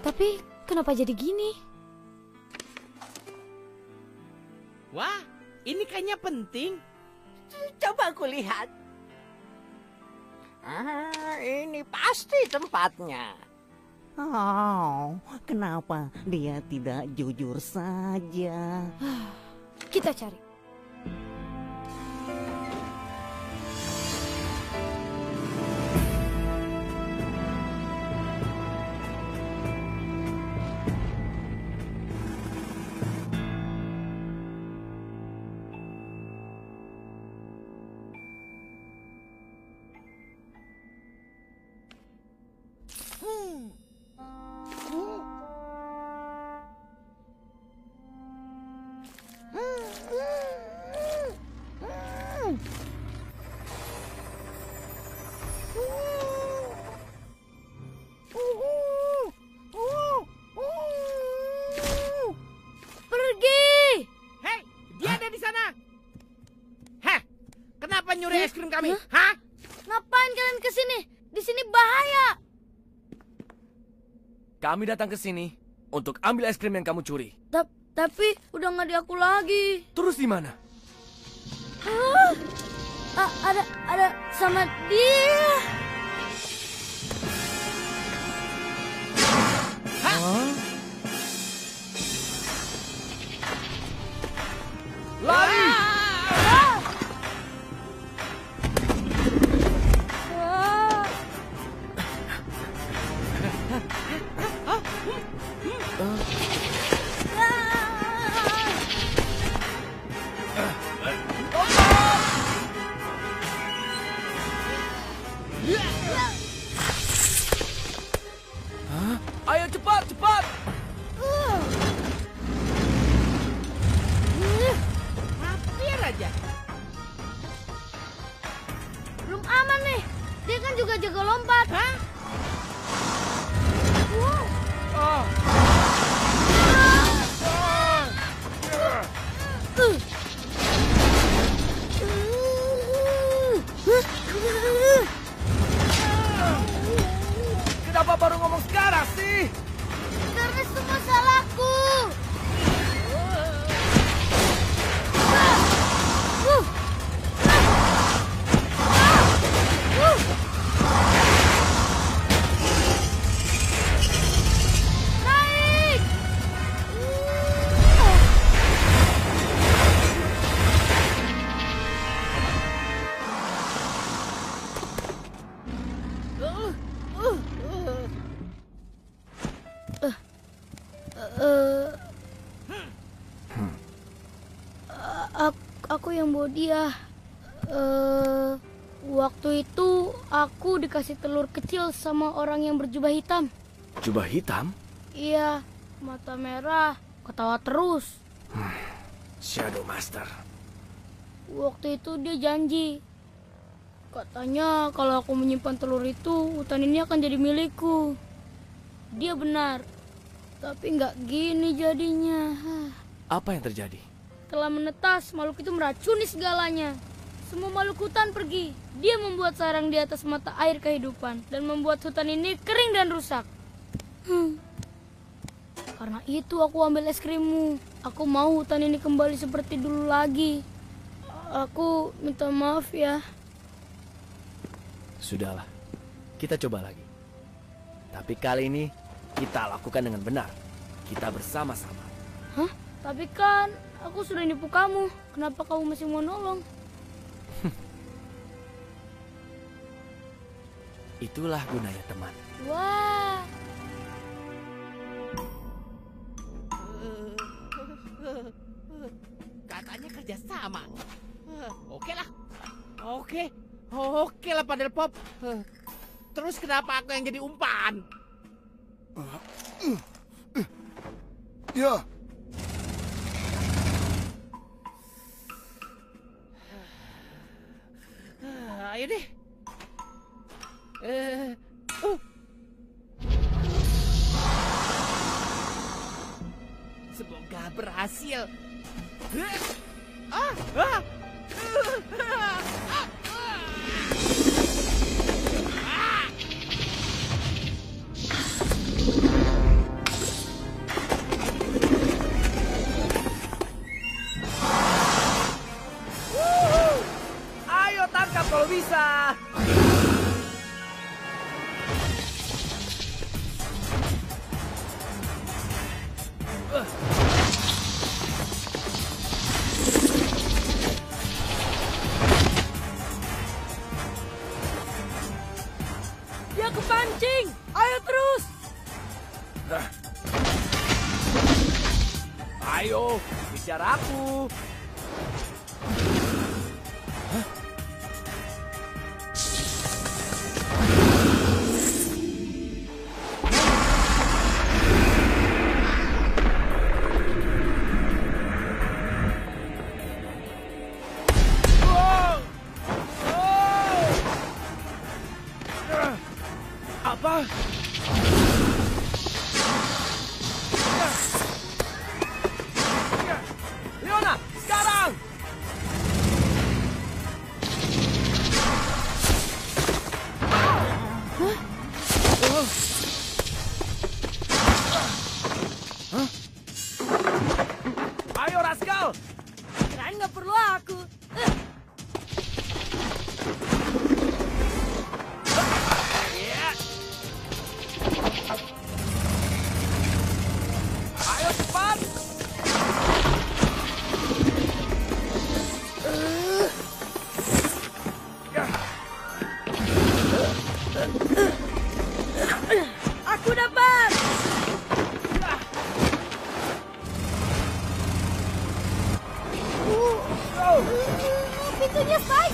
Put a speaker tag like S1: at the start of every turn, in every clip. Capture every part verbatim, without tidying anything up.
S1: Tapi kenapa jadi gini?
S2: Wah, ini kayaknya penting.
S3: Coba aku lihat. Ah, ini pasti tempatnya.
S4: Oh, kenapa dia tidak jujur saja?
S1: Kita cari.
S2: Nyuri es krim kami, hah?
S1: Ngapain kalian kesini? Di sini bahaya.
S5: Kami datang ke sini untuk ambil es krim yang kamu curi.
S1: Ta tapi udah nggak di aku lagi.
S5: Terus di mana?
S1: Hah? A ada ada sama dia.
S5: Hah? Lari! Ayo cepat, cepat!
S2: Hampir aja.
S1: Belum aman nih. Dia kan juga jago lompat.
S2: Hah?
S1: Wow.
S5: Ah. Kenapa baru ngomong sekarang sih?
S1: Karena semua salahku. Naik. Uh, aku, aku yang bawa dia. Uh, waktu itu aku dikasih telur kecil sama orang yang berjubah hitam.
S5: Jubah hitam?
S1: Iya, mata merah, ketawa terus.
S5: Shadow Master.
S1: Waktu itu dia janji. Katanya kalau aku menyimpan telur itu, hutan ini akan jadi milikku. Dia benar. Tapi nggak gini jadinya.
S5: Apa yang terjadi?
S1: Setelah menetas, makhluk itu meracuni segalanya. Semua makhluk hutan pergi. Dia membuat sarang di atas mata air kehidupan dan membuat hutan ini kering dan rusak. Hmm. Karena itu aku ambil es krimmu. Aku mau hutan ini kembali seperti dulu lagi. Aku minta maaf ya.
S5: Sudahlah, kita coba lagi. Tapi kali ini kita lakukan dengan benar. Kita bersama-sama.
S1: Hah? Tapi kan aku sudah nipu kamu. Kenapa kamu masih mau nolong?
S5: Itulah gunanya teman.
S1: Wah.
S2: Katanya kerja sama. Oke lah. Oke. Oke lah Padel Pop. Terus kenapa aku yang jadi umpan?
S6: Ya.
S2: Ayo deh. Eh, uh. Semoga berhasil. Ah, ah.
S5: Ayo, bicara aku. Apa? Leona, sekarang! Hah? Hah? Ayo, Rascal!
S1: Kirain nggak perlu aku. Eh.
S5: Ayo cepat!
S1: Aku dapat. Uh, pintunya Spike.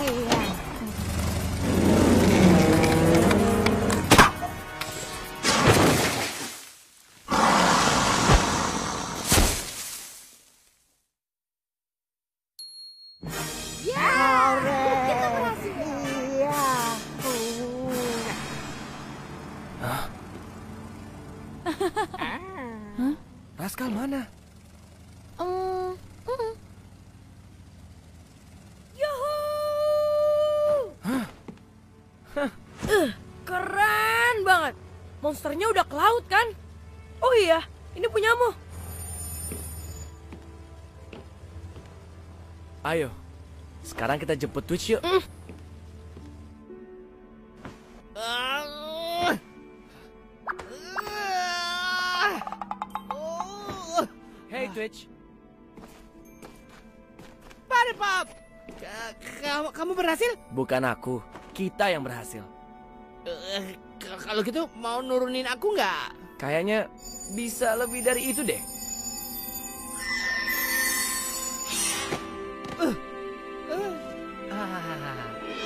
S1: Kita berhasil.
S4: Iya.
S5: Rascal mana?
S1: Um, mm. Yuhu!
S7: Uh, keren banget. Monsternya udah ke laut kan? Oh iya, ini punyamu.
S5: Ayo, sekarang kita jemput Twitch yuk.
S7: Mm.
S5: Hey Twitch.
S2: Paddle Pop, K- kamu kamu berhasil?
S5: Bukan aku, kita yang berhasil.
S2: Eh, k- kalau gitu mau nurunin aku nggak?
S5: Kayaknya bisa lebih dari itu deh.
S2: Ah.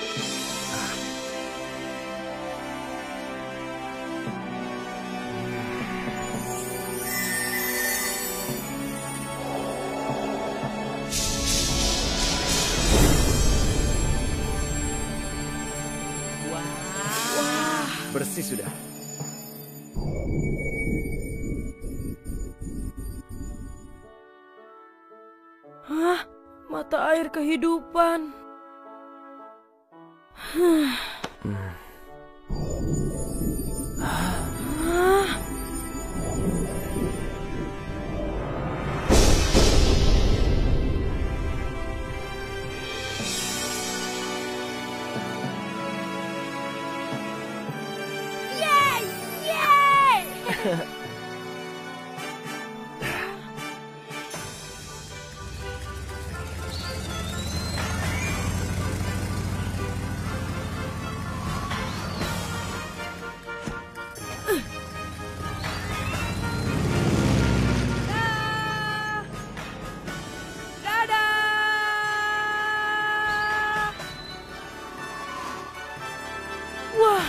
S5: Bersih sudah.
S7: Hah? Mata air kehidupan. Hah?
S1: Yeay! Yeay!
S7: Dadah! Wah,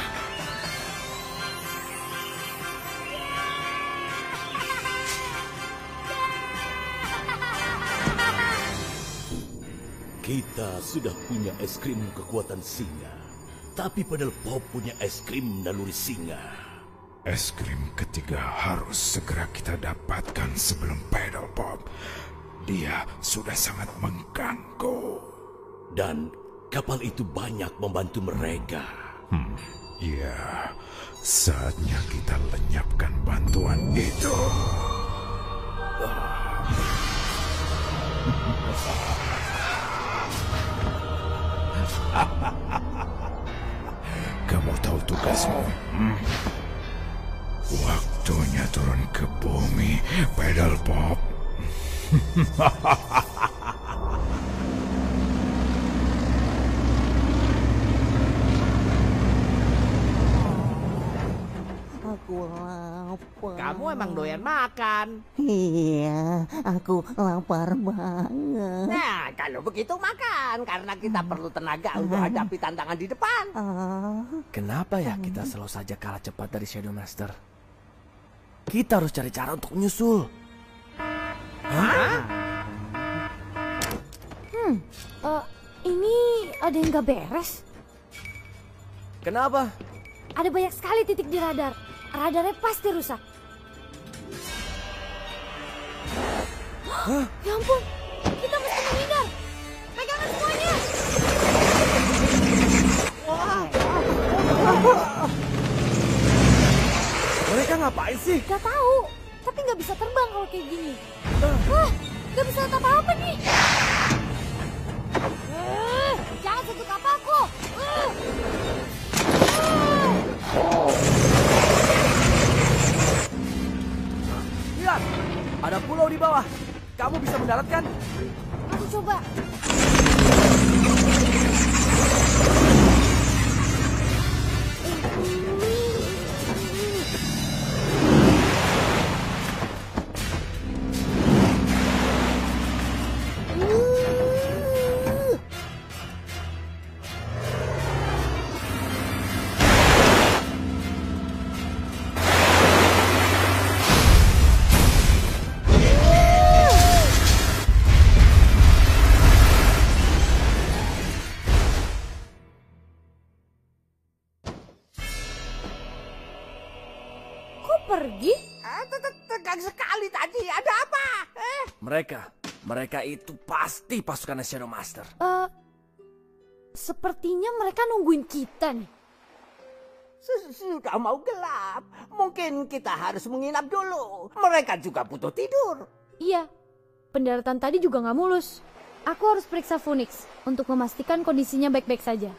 S8: Kita sudah punya es krim kekuatan singa. Tapi Paddle Pop punya es krim naluri singa.
S6: Es krim ketiga harus segera kita dapatkan sebelum Paddle Pop. Dia sudah sangat mengganggu.
S8: Dan kapal itu banyak membantu mereka.
S6: Hmm, ya, saatnya kita lenyapkan bantuan itu. Kamu tahu tugasmu? Hmm? Waktunya turun ke bumi, Paddle Pop.
S4: Aku lapar.
S2: Kamu emang doyan makan.
S4: Iya, aku lapar banget.
S3: Nah, kalau begitu makan. Karena kita perlu tenaga untuk hadapi tantangan di depan.
S4: Ah,
S5: Kenapa ya kita selalu saja kalah cepat dari Shadow Master? Kita harus cari cara untuk menyusul.
S1: Hmm, eh, ini ada yang gak beres.
S5: Kenapa?
S1: Ada banyak sekali titik di radar. Radarnya pasti rusak. Ya ampun, kita mesti menghindar. Pegangan semuanya.
S5: Mereka ngapain sih?
S1: Gak tahu, tapi nggak bisa terbang kalau kayak gini. Wah, nggak bisa lihat apa-apa nih. Eh, jangan sentuh kapalku. Eh.
S5: Lihat, ada pulau di bawah. Kamu bisa mendarat kan?
S1: Aku coba. Pergi?
S3: Ah, tegang sekali tadi. Ada apa? Eh?
S5: Mereka, mereka itu pasti pasukan Shadow Master.
S1: Eh, sepertinya mereka nungguin kita nih.
S3: Sudah mau gelap. Mungkin kita harus menginap dulu. Mereka juga butuh tidur.
S1: Iya, pendaratan tadi juga nggak mulus. Aku harus periksa Phoenix untuk memastikan kondisinya baik-baik saja.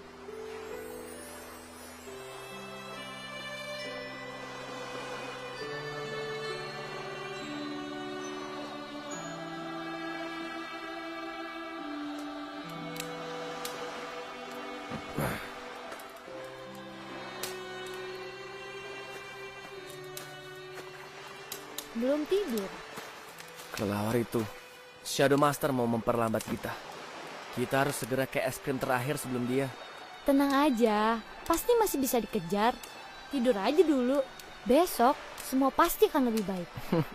S1: Belum tidur.
S5: Kelawar itu, Shadow Master mau memperlambat kita. Kita harus segera ke es krim terakhir sebelum dia.
S1: Tenang aja, pasti masih bisa dikejar. Tidur aja dulu. Besok semua pasti akan lebih baik.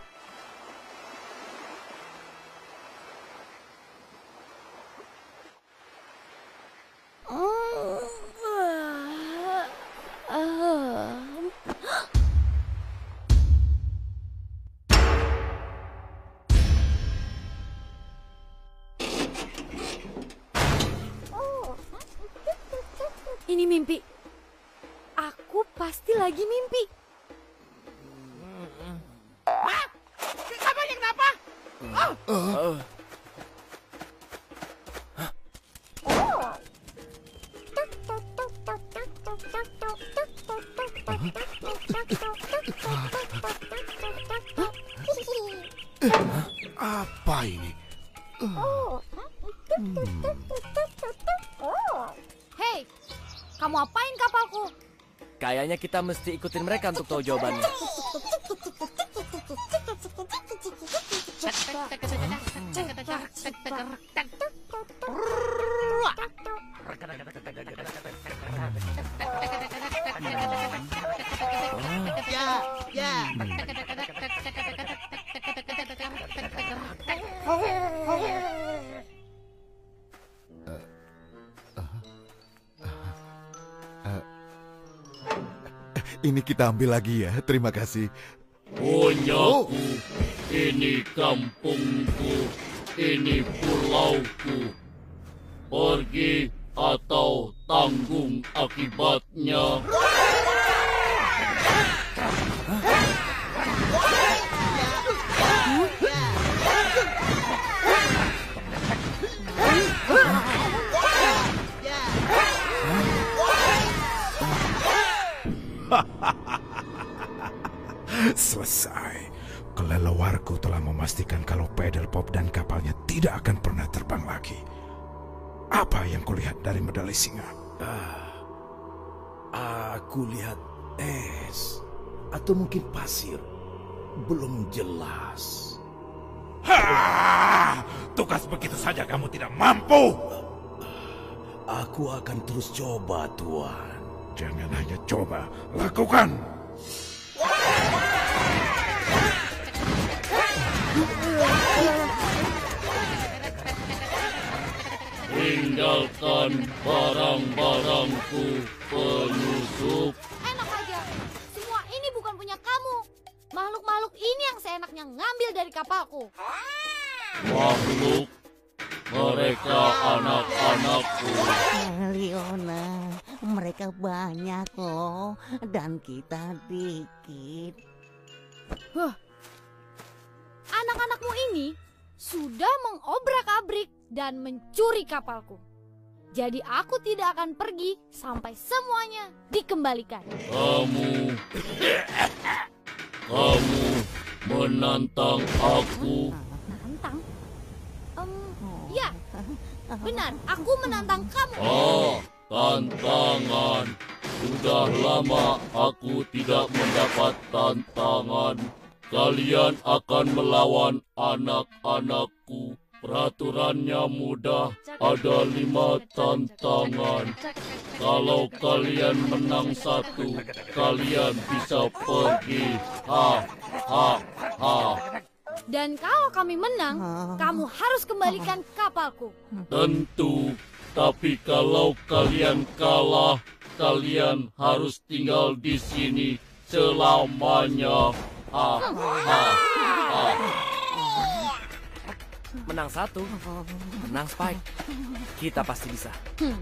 S1: Ini mimpi. Aku pasti lagi mimpi.
S2: Hah? Kabarnya kenapa? Oh.
S6: Apa ini?
S1: Hei, kamu apain kapalku?
S5: Kayaknya kita mesti ikutin mereka untuk tahu jawabannya.
S6: Ini kita ambil lagi ya, terima kasih.
S8: Punyaku, ini kampungku, ini pulauku. Pergi atau tanggung akibatnya.
S6: Selesai. Kelelewarku telah memastikan kalau pedal pop dan kapalnya tidak akan pernah terbang lagi. Apa yang kulihat dari medali singa?
S8: Ah, aku lihat es. atau mungkin pasir. Belum jelas.
S6: Ha! Tugas begitu saja kamu tidak mampu.
S8: Aku akan terus coba, Tuan.
S6: Jangan hanya coba, lakukan.
S9: Tinggalkan barang-barangku, penyusup.
S10: Enak aja. Semua ini bukan punya kamu. Makhluk-makhluk ini yang seenaknya ngambil dari kapalku.
S9: Makhluk, mereka anak-anakku.
S4: Leona, mereka banyak loh, dan kita dikit.
S10: Huh. Anak-anakmu ini sudah mengobrak-abrik dan mencuri kapalku. Jadi aku tidak akan pergi sampai semuanya dikembalikan.
S9: Kamu, kamu menantang aku.
S10: Menantang? Um, ya, benar. Aku menantang kamu.
S9: Oh, tantangan. Sudah lama aku tidak mendapat tantangan. Kalian akan melawan anak-anakku. Peraturannya mudah, ada lima tantangan. Kalau kalian menang satu, kalian bisa pergi. Ha, ha, ha.
S10: Dan kalau kami menang, kamu harus kembalikan kapalku.
S9: Tentu, tapi kalau kalian kalah, kalian harus tinggal di sini selamanya. Ha, ha, ha.
S5: Menang satu, menang Spike. Kita pasti bisa.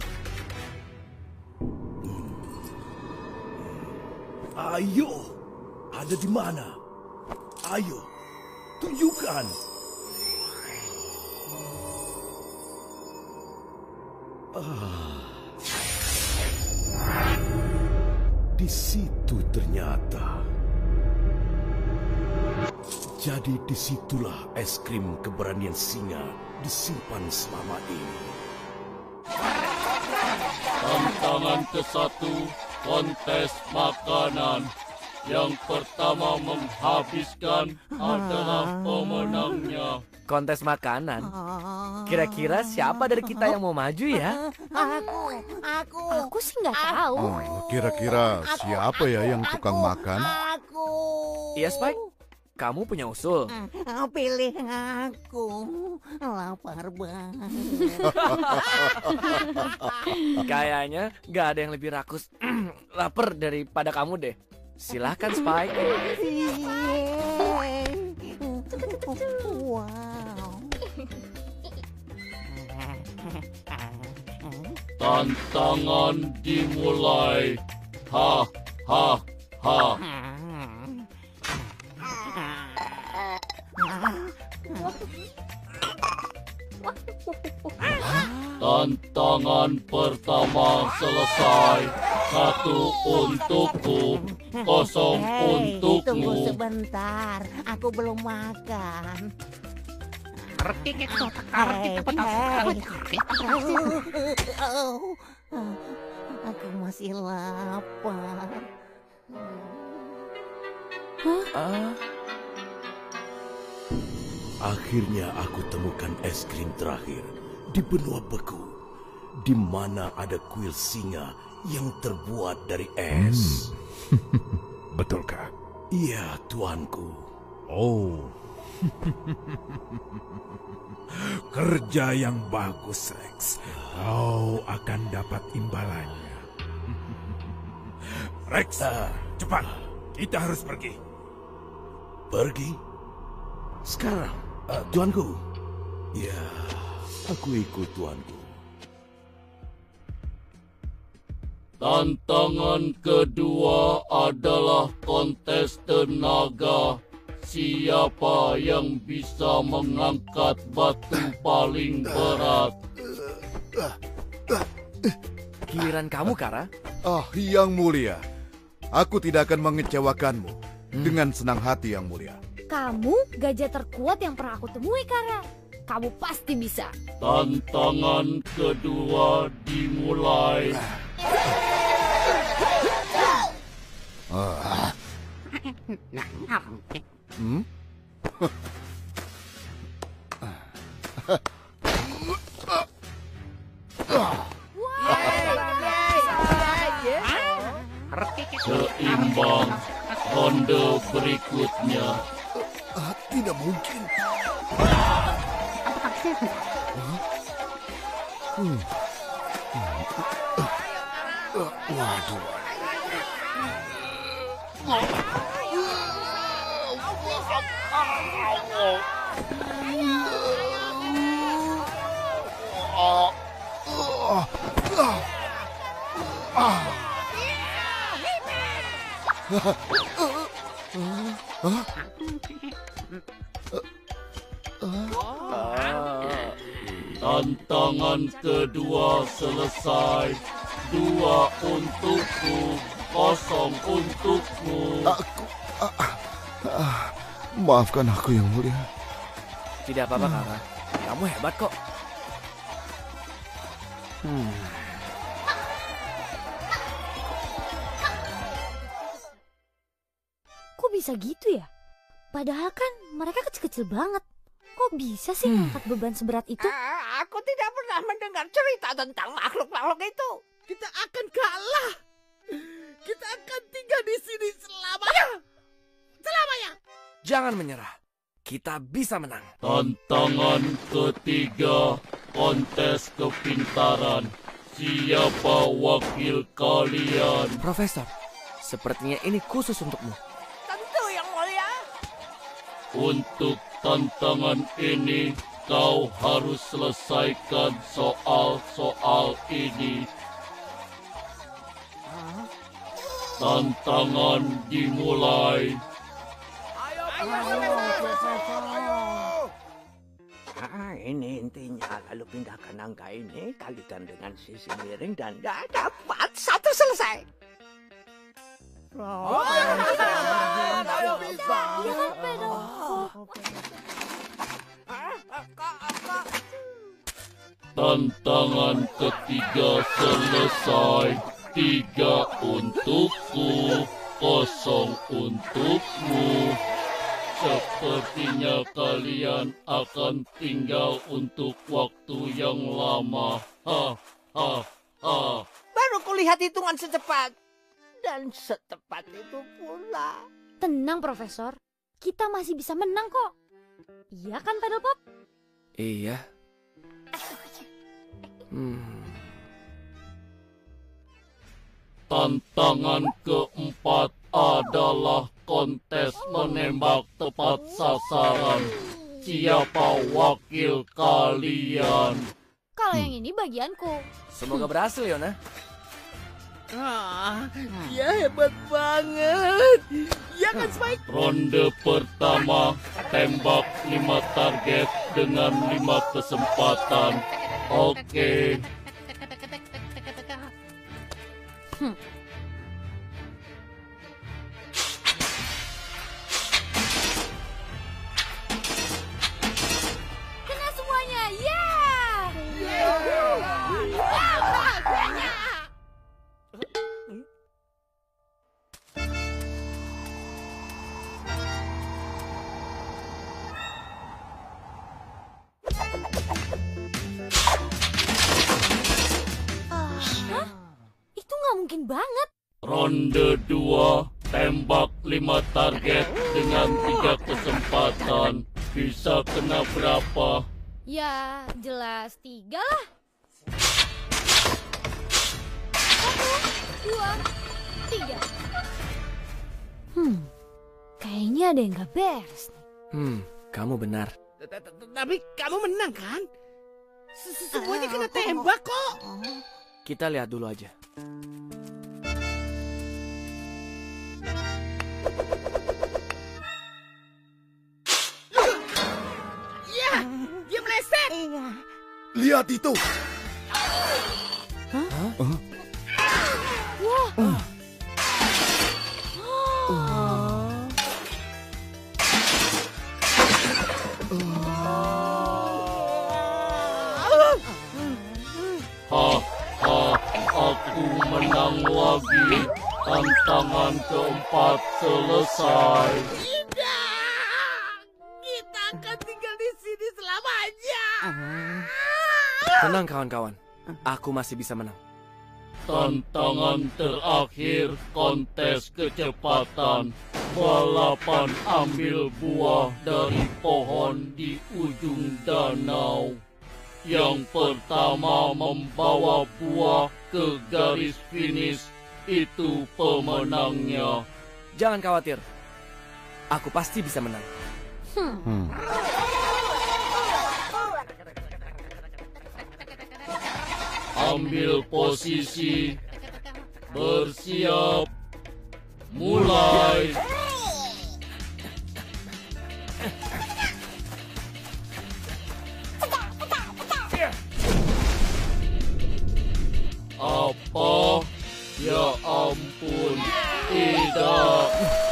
S8: Ayo, ada di mana? Ayo, tunjukkan. Ah. Di situ ternyata. Jadi disitulah es krim keberanian singa disimpan selama ini.
S9: Tantangan ke satu, kontes makanan. Yang pertama menghabiskan adalah pemenangnya.
S5: Kontes makanan? Kira-kira siapa dari kita yang mau maju ya?
S10: Aku, aku, aku sih nggak tahu.
S11: Oh, kira-kira siapa ya yang tukang makan?
S4: Aku.
S5: Iya, Spike. Kamu punya usul?
S4: Pilih aku, lapar banget.
S5: Kayaknya gak ada yang lebih rakus lapar daripada kamu deh. Silahkan Spike.
S4: Wow.
S9: Tantangan dimulai. Ha, ha, ha. Tantangan pertama selesai. Satu untukku, kosong
S4: Hey, tunggu
S9: untukmu.
S4: sebentar, aku belum makan. Hey, hey. Oh, aku masih lapar.
S5: Ah,
S8: Akhirnya aku temukan es krim terakhir di benua beku, di mana ada kuil singa yang terbuat dari es.
S6: Hmm. Betulkah?
S8: Iya, tuanku.
S6: Oh. Kerja yang bagus, Rex. Kau akan dapat imbalannya. Rex, cepat. Kita harus pergi.
S8: Pergi? Sekarang, uh, tuanku. Ya, aku ikut tuanku.
S9: Tantangan kedua adalah kontes tenaga. Siapa yang bisa mengangkat batu paling berat?
S5: giliran kamu, Kara.
S11: Ah, yang mulia. Aku tidak akan mengecewakanmu. Hmm. Dengan senang hati, yang mulia.
S10: Kamu gajah terkuat yang pernah aku temui, Kara. Kamu pasti bisa.
S9: Tantangan kedua dimulai.
S11: Ah. Hmm?
S9: Seimbang. Ronde berikutnya.
S11: Ah, tidak mungkin. Hmm. Waduh.
S9: Tantangan kedua selesai. Dua untukku, kosong untukmu.
S11: Aku, ah, ah, maafkan aku yang mulia.
S5: Tidak apa-apa, Kakak. Kamu hebat kok. Hmm.
S10: Kok bisa gitu ya? Padahal kan mereka kecil-kecil banget. Kok bisa sih
S3: Hmm.
S10: ngangkat beban seberat itu?
S3: Ah, aku tidak pernah mendengar cerita tentang makhluk-makhluk itu.
S2: Kita akan kalah. Kita akan tinggal di sini selamanya. Selamanya.
S5: Jangan menyerah. Kita bisa menang.
S9: Tantangan ketiga, kontes kepintaran. Siapa wakil kalian?
S5: Profesor, sepertinya ini khusus untukmu.
S3: Tentu yang mulia.
S9: Untuk tantangan ini, kau harus selesaikan soal-soal ini. Tantangan dimulai.
S3: Ah, ini intinya. Lalu pindahkan angka ini, kalikan dengan sisi miring dan dah dapat satu selesai. Oh, ayo bisa.
S9: Tantangan ketiga selesai. Tiga untukku, kosong untukmu. Sepertinya kalian akan tinggal untuk waktu yang lama. Ha, ha, ha.
S3: Baru kulihat hitungan secepat. Dan setepat itu pula.
S10: Tenang, Profesor. Kita masih bisa menang kok. Iya kan, Paddle Pop?
S5: Iya. Hmm.
S9: Tantangan keempat adalah kontes menembak tepat sasaran. Siapa wakil kalian?
S10: Kalau yang ini bagianku.
S5: Semoga berhasil, Yona.
S2: Ah, dia hebat banget. Ya kan, Spike?
S9: Ronde pertama, tembak lima target dengan lima kesempatan. Oke.
S10: Hmm. Kena semuanya, ya! Hah? Itu nggak mungkin banget.
S9: Ronde dua, tembak lima target dengan tiga kesempatan. Bisa kena berapa?
S10: Ya, jelas tiga lah. Satu, dua, tiga. Hmm, kayaknya ada yang nggak beres nih.
S5: Hmm, kamu benar.
S2: Tapi kamu menang kan? Semuanya kena tembak kok.
S5: Kita lihat dulu aja.
S2: Ya, dia meleset.
S11: Lihat itu.
S10: Hah?
S11: Hah?
S10: Wah.
S9: Ha, ha, aku menang lagi. Tantangan keempat selesai.
S2: Tidak, kita akan tinggal di sini selamanya.
S5: Tenang kawan-kawan, aku masih bisa menang.
S9: Tantangan terakhir kontes kecepatan. Balapan ambil buah dari pohon di ujung danau. Yang pertama membawa buah ke garis finish itu pemenangnya.
S5: Jangan khawatir, aku pasti bisa menang.
S10: Hmm.
S9: Ambil posisi, bersiap, mulai. Apa? Ya ampun, tidak.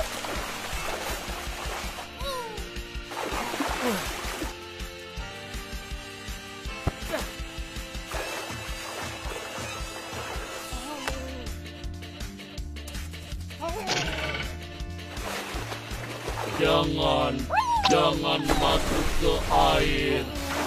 S9: Jangan, jangan masuk ke air.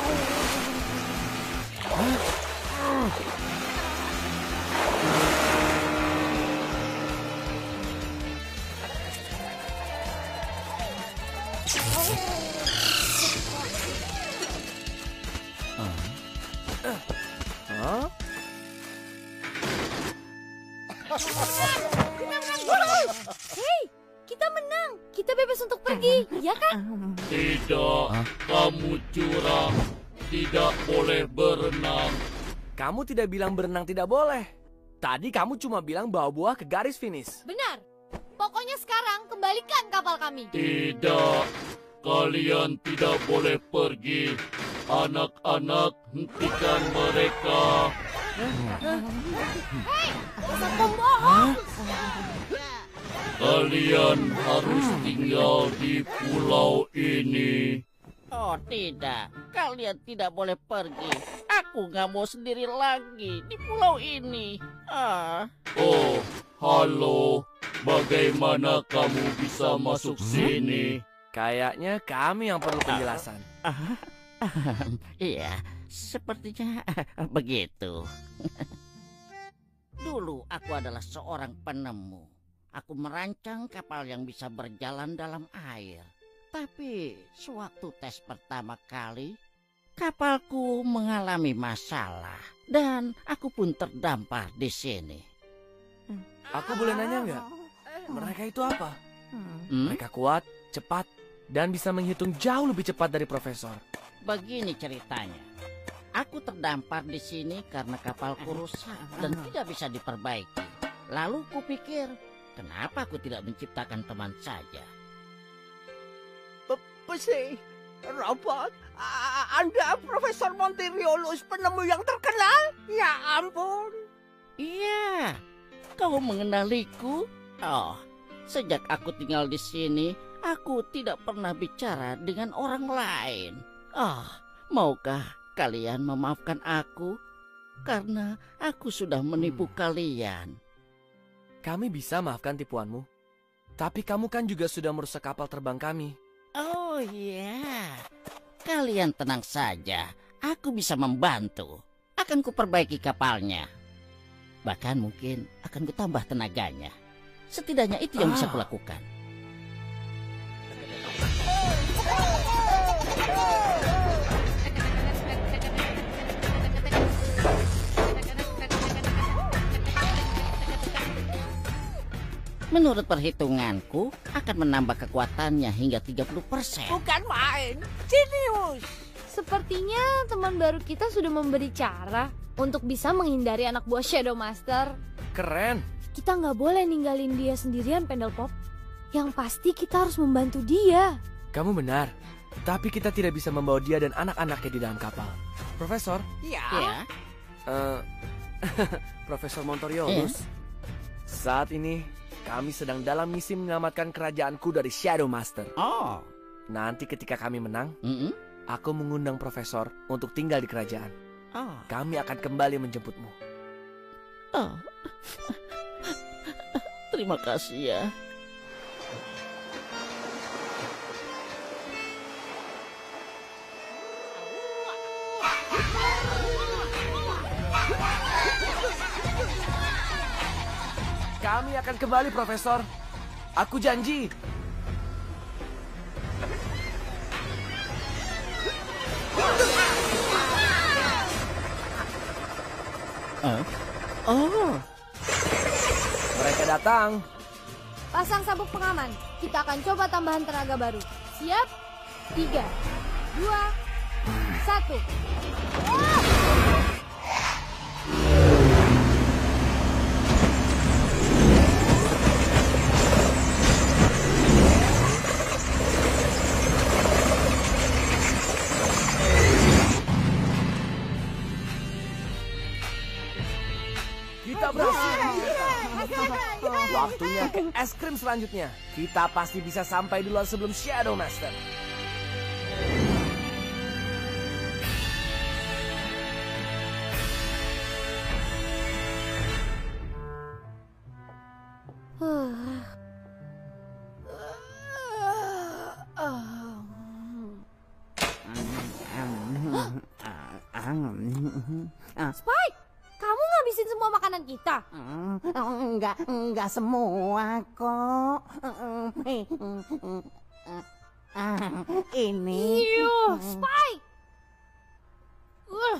S5: Hah?
S10: Hei, kita menang. Kita bebas untuk pergi, ya kan?
S9: Tidak, kamu curang. Tidak boleh berenang.
S5: Kamu tidak bilang berenang tidak boleh. Tadi kamu cuma bilang bawa buah ke garis finish.
S10: Benar. Pokoknya sekarang kembalikan kapal kami.
S9: Tidak, kalian tidak boleh pergi. Anak-anak, hentikan mereka.
S10: Hei, dasar pembohong.
S9: Kalian harus tinggal di pulau ini.
S2: Oh tidak, kalian tidak boleh pergi. Aku nggak mau sendiri lagi di pulau ini. Ah.
S9: Oh, halo. Bagaimana kamu bisa masuk sini?
S5: Kayaknya kami yang perlu penjelasan.
S2: Ah, ah, iya, sepertinya begitu. Dulu aku adalah seorang penemu. Aku merancang kapal yang bisa berjalan dalam air. Tapi sewaktu tes pertama kali, kapalku mengalami masalah dan aku pun terdampar di sini.
S5: Aku boleh nanya nggak? Mereka itu apa?
S2: Hmm?
S5: Mereka kuat, cepat, dan bisa menghitung jauh lebih cepat dari profesor.
S2: Begini ceritanya. Aku terdampar di sini karena kapalku rusak dan tidak bisa diperbaiki. Lalu kupikir, kenapa aku tidak menciptakan teman saja?
S3: Besi, robot, Anda Profesor Monteriolus, penemu yang terkenal? Ya ampun.
S2: Iya, kau mengenaliku? Oh, sejak aku tinggal di sini, aku tidak pernah bicara dengan orang lain. Oh, maukah kalian memaafkan aku? Karena aku sudah menipu hmm. kalian.
S5: Kami bisa maafkan tipuanmu. Tapi kamu kan juga sudah merusak kapal terbang kami.
S2: Oh iya, kalian tenang saja. Aku bisa membantu. Akan kuperbaiki kapalnya. Bahkan mungkin akan kutambah tenaganya. Setidaknya itu yang ah. bisa kulakukan. Menurut perhitunganku, akan menambah kekuatannya hingga tiga puluh persen.
S4: Bukan main, jenius.
S10: Sepertinya teman baru kita sudah memberi cara untuk bisa menghindari anak buah Shadow Master.
S5: Keren.
S10: Kita nggak boleh ninggalin dia sendirian, Pendelpop. Yang pasti kita harus membantu dia.
S5: Kamu benar. Tapi kita tidak bisa membawa dia dan anak-anaknya di dalam kapal. Profesor?
S2: Ya. Ya.
S5: Uh, Profesor Montoriolus. Ya. Saat ini kami sedang dalam misi menyelamatkan kerajaanku dari Shadow Master.
S2: Oh.
S5: Nanti ketika kami menang,
S2: mm-hmm.
S5: aku mengundang Profesor untuk tinggal di kerajaan.
S2: Oh.
S5: Kami akan kembali menjemputmu.
S2: Oh. Terima kasih ya.
S5: Kami akan kembali, Profesor. Aku janji.
S2: Uh? Oh.
S5: Mereka datang.
S10: Pasang sabuk pengaman. Kita akan coba tambahan tenaga baru. Siap? Tiga, dua, satu.
S5: Kita berhasil. Waktunya ke es krim selanjutnya. Kita pasti bisa sampai duluan sebelum Shadow Master.
S10: Spike, kamu ngabisin semua makanan kita?
S4: Enggak, enggak semua kok. Ini.
S10: Iyo, Spike. Uh.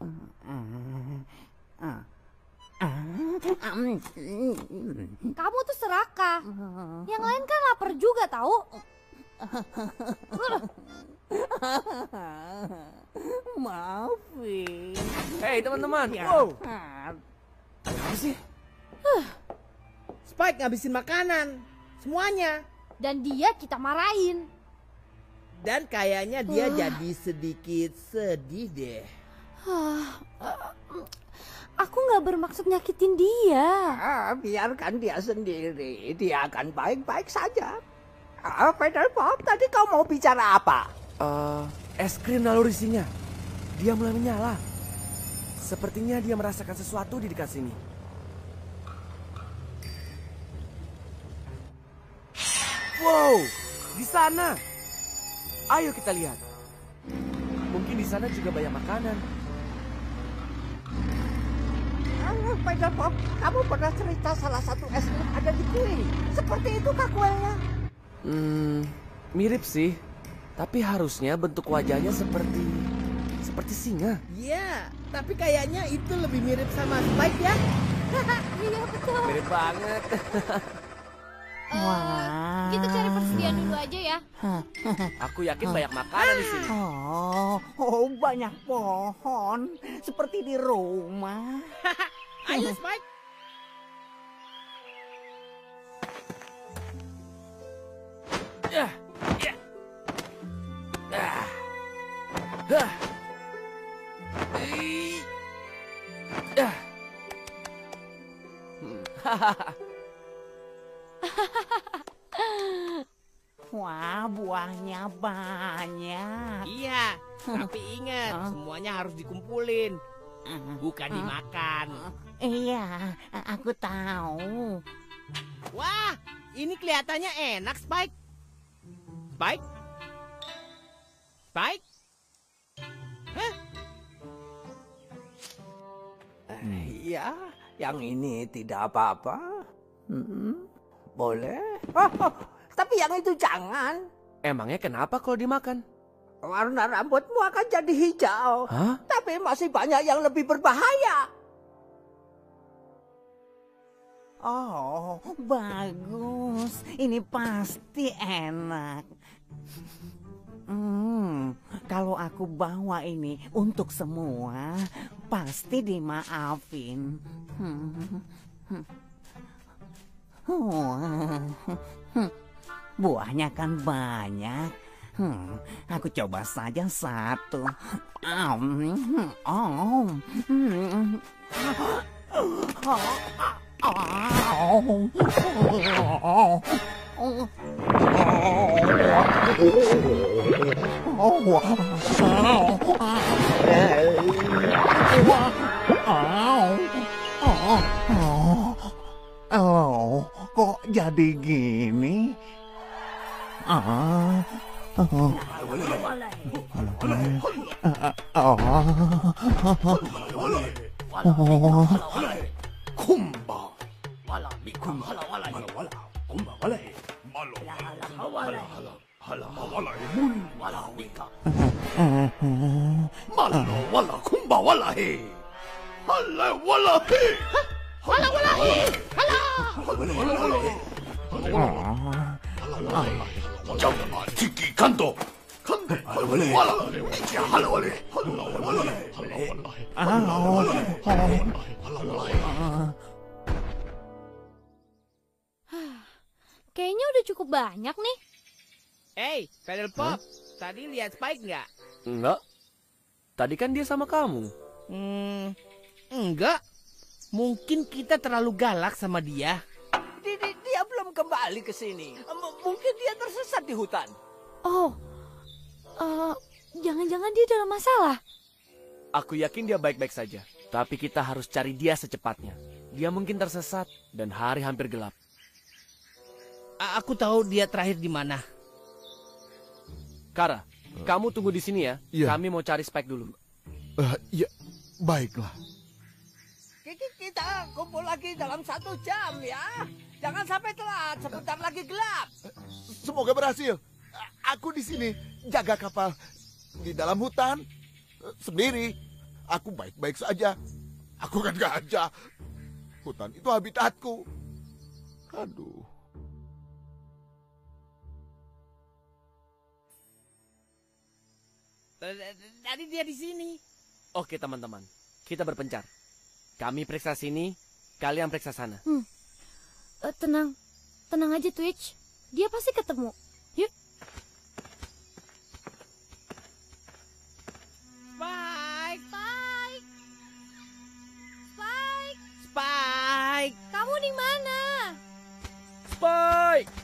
S10: Kamu tuh serakah. Yang lain kan lapar juga tahu.
S4: Maafin.
S5: Hei teman-teman, wow. Apa sih?
S12: Spike ngabisin makanan, semuanya.
S10: Dan dia kita marahin.
S12: Dan kayaknya dia jadi sedikit sedih deh.
S10: Aku nggak bermaksud nyakitin dia.
S3: Ah, biarkan dia sendiri, dia akan baik-baik saja. Ah, Pedal Pop, tadi kau mau bicara apa?
S5: Uh, es krim naluri singa. Dia mulai menyala. Sepertinya dia merasakan sesuatu di dekat sini. Wow, di sana. Ayo kita lihat. Mungkin di sana juga banyak makanan.
S3: Pedal Pop, kamu pernah cerita salah satu es krim ada di kiri. Seperti itu kah kuenya?
S5: Hmm, mirip sih. Tapi harusnya bentuk wajahnya seperti seperti singa.
S12: Iya, tapi kayaknya itu lebih mirip sama Spike ya.
S10: Iya betul.
S5: Mirip banget.
S10: Uh, kita cari persediaan dulu aja ya.
S5: Aku yakin banyak makanan di sini.
S4: Oh, oh banyak pohon seperti di rumah.
S12: Ayo Spike.
S5: Ya, ya. Ah. Ah. Eh. Ah. Hmm.
S4: Wah, buahnya banyak.
S12: Iya, tapi ingat, semuanya harus dikumpulin, bukan dimakan.
S4: Iya, aku tahu.
S12: Wah, ini kelihatannya enak, Spike. Spike? Spike? Hah?
S3: Iya, yang ini tidak apa-apa. Hmm, boleh. Oh, oh, tapi yang itu jangan.
S5: Emangnya kenapa kalau dimakan?
S3: Warna rambutmu akan jadi hijau.
S5: Hah?
S3: Tapi masih banyak yang lebih berbahaya.
S4: Oh, bagus. Ini pasti enak. Hmm, kalau aku bawa ini untuk semua, pasti dimaafin. Hmm. Hmm. Buahnya kan banyak. Hmm, aku coba saja satu. Um, oh. Hmm. kok jadi gini? Ah, oh.
S8: Kumba wala bikum hala wala wala kumba wala malo wala hala wala mun wala wika malo wala kumba wala he hala wala he hala wala he hala jangan tiki kanto kanto wala hala wala
S10: Kayaknya udah cukup banyak nih.
S12: Hey, Pedal Pop, tadi lihat Spike nggak?
S5: Enggak. Tadi kan dia sama kamu.
S12: Hmm, enggak. Mungkin kita terlalu galak sama dia.
S3: Dia, dia belum kembali ke sini. M mungkin dia tersesat di hutan.
S10: Oh, uh, jangan-jangan dia dalam masalah.
S5: Aku yakin dia baik-baik saja. Tapi kita harus cari dia secepatnya. Dia mungkin tersesat dan hari hampir gelap.
S12: A aku tahu dia terakhir di mana.
S5: Kara, uh. kamu tunggu di sini ya.
S11: Iya.
S5: Kami mau cari Spike dulu.
S11: Uh, ya, baiklah.
S3: Kita kumpul lagi dalam satu jam ya. Jangan sampai telat, sebentar lagi gelap.
S11: Semoga berhasil. Aku di sini jaga kapal di dalam hutan sendiri. Aku baik-baik saja. Aku kan gajah. Hutan itu habitatku. Aduh.
S12: Tadi dia di sini.
S5: Oke teman-teman, kita berpencar. Kami periksa sini, kalian periksa sana.
S10: Hmm. Uh, tenang, tenang aja Twitch. Dia pasti ketemu. Yuk.
S12: Spike,
S10: Spike, Spike,
S12: Spike.
S10: Kamu di mana?
S5: Spike,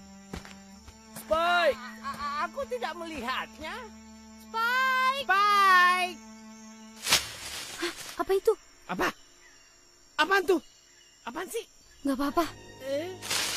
S5: Spike.
S3: A -a aku tidak melihatnya.
S10: Spike,
S12: Spike.
S10: Hah, apa itu?
S12: Apa? Apaan tuh? Apaan sih?
S10: Gak apa-apa.
S12: Eh?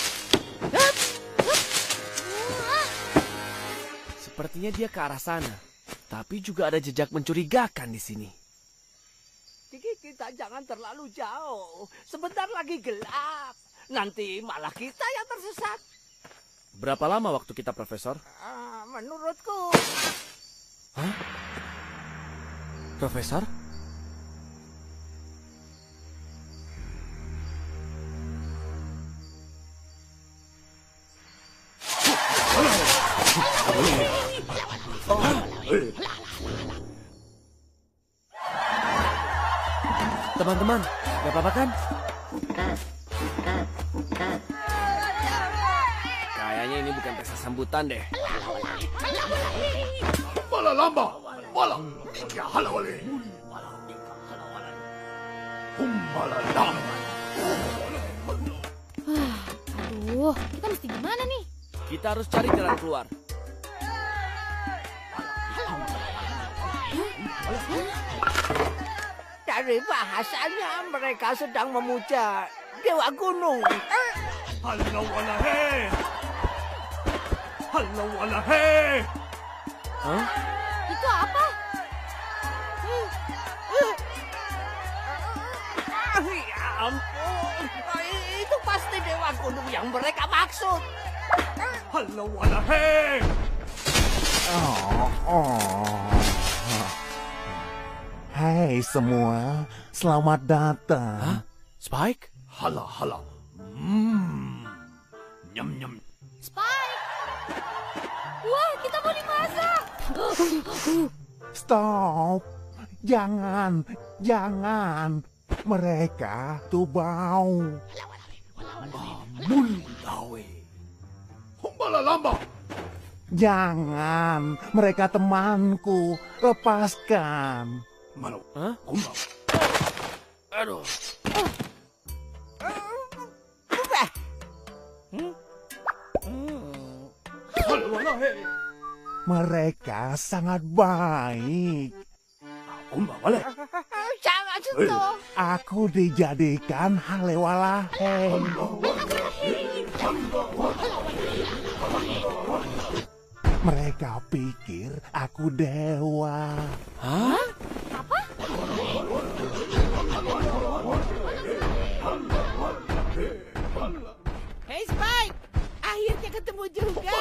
S5: Sepertinya dia ke arah sana. Tapi juga ada jejak mencurigakan di sini.
S3: Kiki, kita jangan terlalu jauh. Sebentar lagi gelap. Nanti malah kita yang tersesat.
S5: Berapa lama waktu kita, Profesor?
S3: Uh, menurutku...
S5: Hah? Profesor? Teman-teman, gak apa-apa kan? Kayaknya ini bukan pesta sambutan deh.
S8: Bala lamba, bala, ya hala wale, humbala lamba.
S10: Aduh, kita mesti gimana nih?
S5: Kita harus cari jalan keluar.
S3: Dari bahasanya mereka sedang memuja Dewa Gunung.
S8: Halo wala he, halo wala he.
S5: Hah?
S10: Itu apa?
S3: Ya ampun, itu pasti Dewa Gunung yang mereka maksud.
S8: Halo wala he.
S4: Oh, oh. Hai semua, selamat datang.
S5: Hah? Spike?
S8: Hala hala. Hmm. Nyam nyam.
S10: Spike! Wah, kita mau dimasak.
S4: Stop. Jangan, jangan. Mereka tuh bau.
S8: Muntawe. Humbala lamba.
S4: Jangan, mereka temanku. Lepaskan.
S8: Malo.
S5: Hah?
S8: Kumba.
S5: Aduh.
S8: Halo wala he.
S4: Mereka sangat baik.
S8: Kumba wale.
S3: Jangan sentuh.
S4: Aku dijadikan halewalahe. Mereka pikir aku dewa.
S5: Hah?
S10: Apa?
S12: Hey Spike, akhirnya ketemu juga.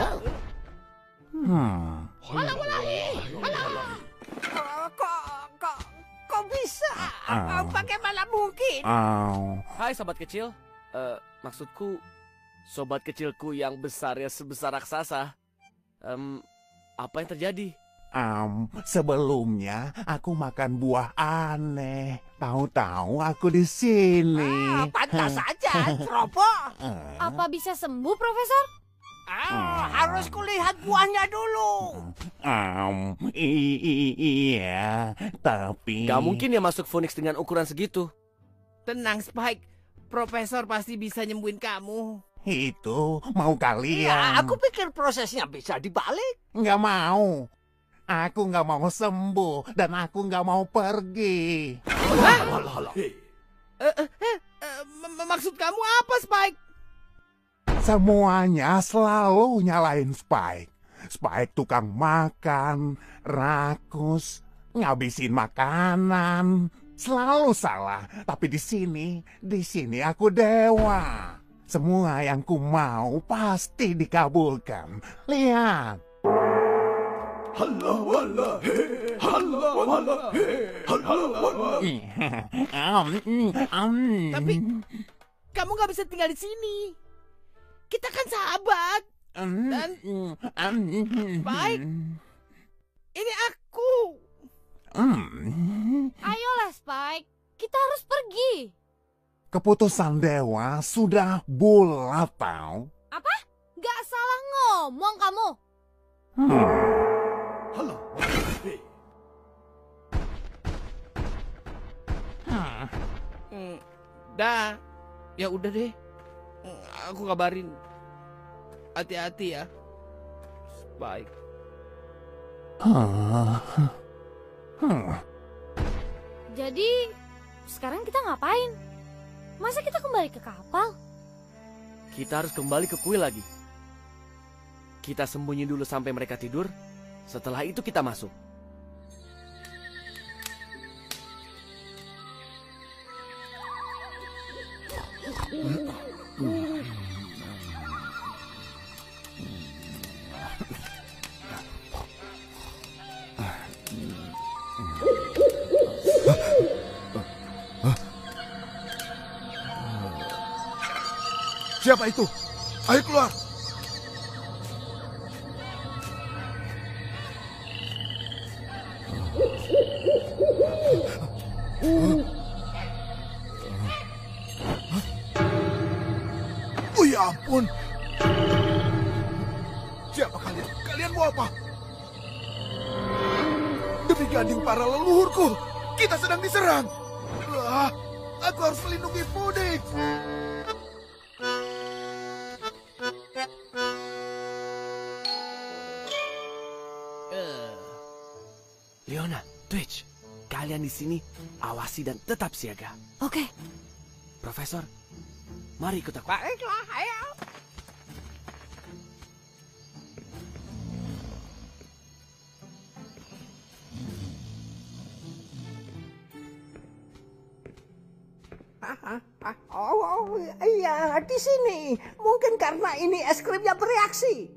S4: Hmm.
S3: Halo, halo. Kok, kok, kok bisa?
S4: Ah.
S3: Bagaimana mungkin?
S4: Oh.
S5: Hai sobat kecil. Eh, maksudku sobat kecilku yang besarnya sebesar raksasa. Em, apa yang terjadi?
S4: Um, sebelumnya aku makan buah aneh. Tahu-tahu aku di sini.
S3: Ah, pantas saja, ceroboh.
S10: Apa bisa sembuh, Profesor?
S3: Ah, harus kulihat buahnya dulu.
S4: Um, i- i- iya, tapi
S5: Gak mungkin ya masuk Phoenix dengan ukuran segitu.
S12: Tenang Spike, Profesor pasti bisa nyembuhin kamu.
S4: itu mau kalian.
S3: Ya, aku pikir prosesnya bisa dibalik.
S4: Nggak mau. Aku nggak mau sembuh dan aku nggak mau pergi.
S12: Eh, eh, eh, eh, m- maksud kamu apa Spike?
S4: Semuanya selalu nyalain Spike. Spike tukang makan, rakus, ngabisin makanan. Selalu salah. Tapi di sini, di sini aku dewa. Semua yang ku mau pasti dikabulkan. Lihat.
S8: Halo, halo, he, halo, halo, he, halo, halo.
S12: Tapi kamu nggak bisa tinggal di sini. Kita kan sahabat. Dan Spike, ini aku.
S10: Ayolah Spike, kita harus pergi.
S4: Keputusan dewa sudah bulat tau.
S10: Apa? Gak salah ngomong kamu.
S4: Hmm.
S8: Halo, he.
S12: Hmm, dah, ya udah deh. Aku kabarin. Hati-hati ya, Spike.
S4: Huh. Hmm.
S10: Jadi, sekarang kita ngapain? Masa kita kembali ke kapal?
S5: Kita harus kembali ke kuil lagi. Kita sembunyi dulu sampai mereka tidur. Setelah itu kita masuk.
S11: Siapa itu? Ayo keluar. Oh ya ampun. Siapa kalian? Kalian mau apa? Demi gading para leluhurku, kita sedang diserang. Wah, aku harus melindungi Phoenix.
S5: Leona, Twitch, kalian di sini awasi dan tetap siaga.
S10: Oke.
S5: Profesor, mari ikut aku.
S3: Baiklah, ayo. Oh, oh, iya, di sini. Mungkin karena ini es krimnya bereaksi.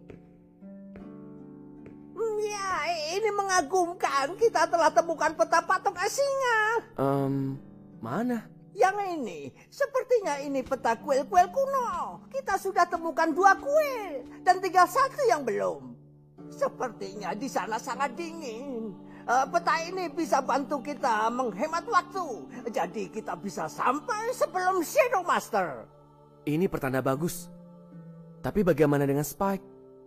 S3: Hmm, ya, ini mengagumkan. Kita telah temukan peta patok singa.
S5: Um, mana?
S3: Yang ini, sepertinya ini peta kuil-kuil kuno. Kita sudah temukan dua kuil dan tinggal satu yang belum. Sepertinya di sana sangat dingin. Uh, peta ini bisa bantu kita menghemat waktu. Jadi kita bisa sampai sebelum Shadow Master.
S5: Ini pertanda bagus. Tapi bagaimana dengan Spike?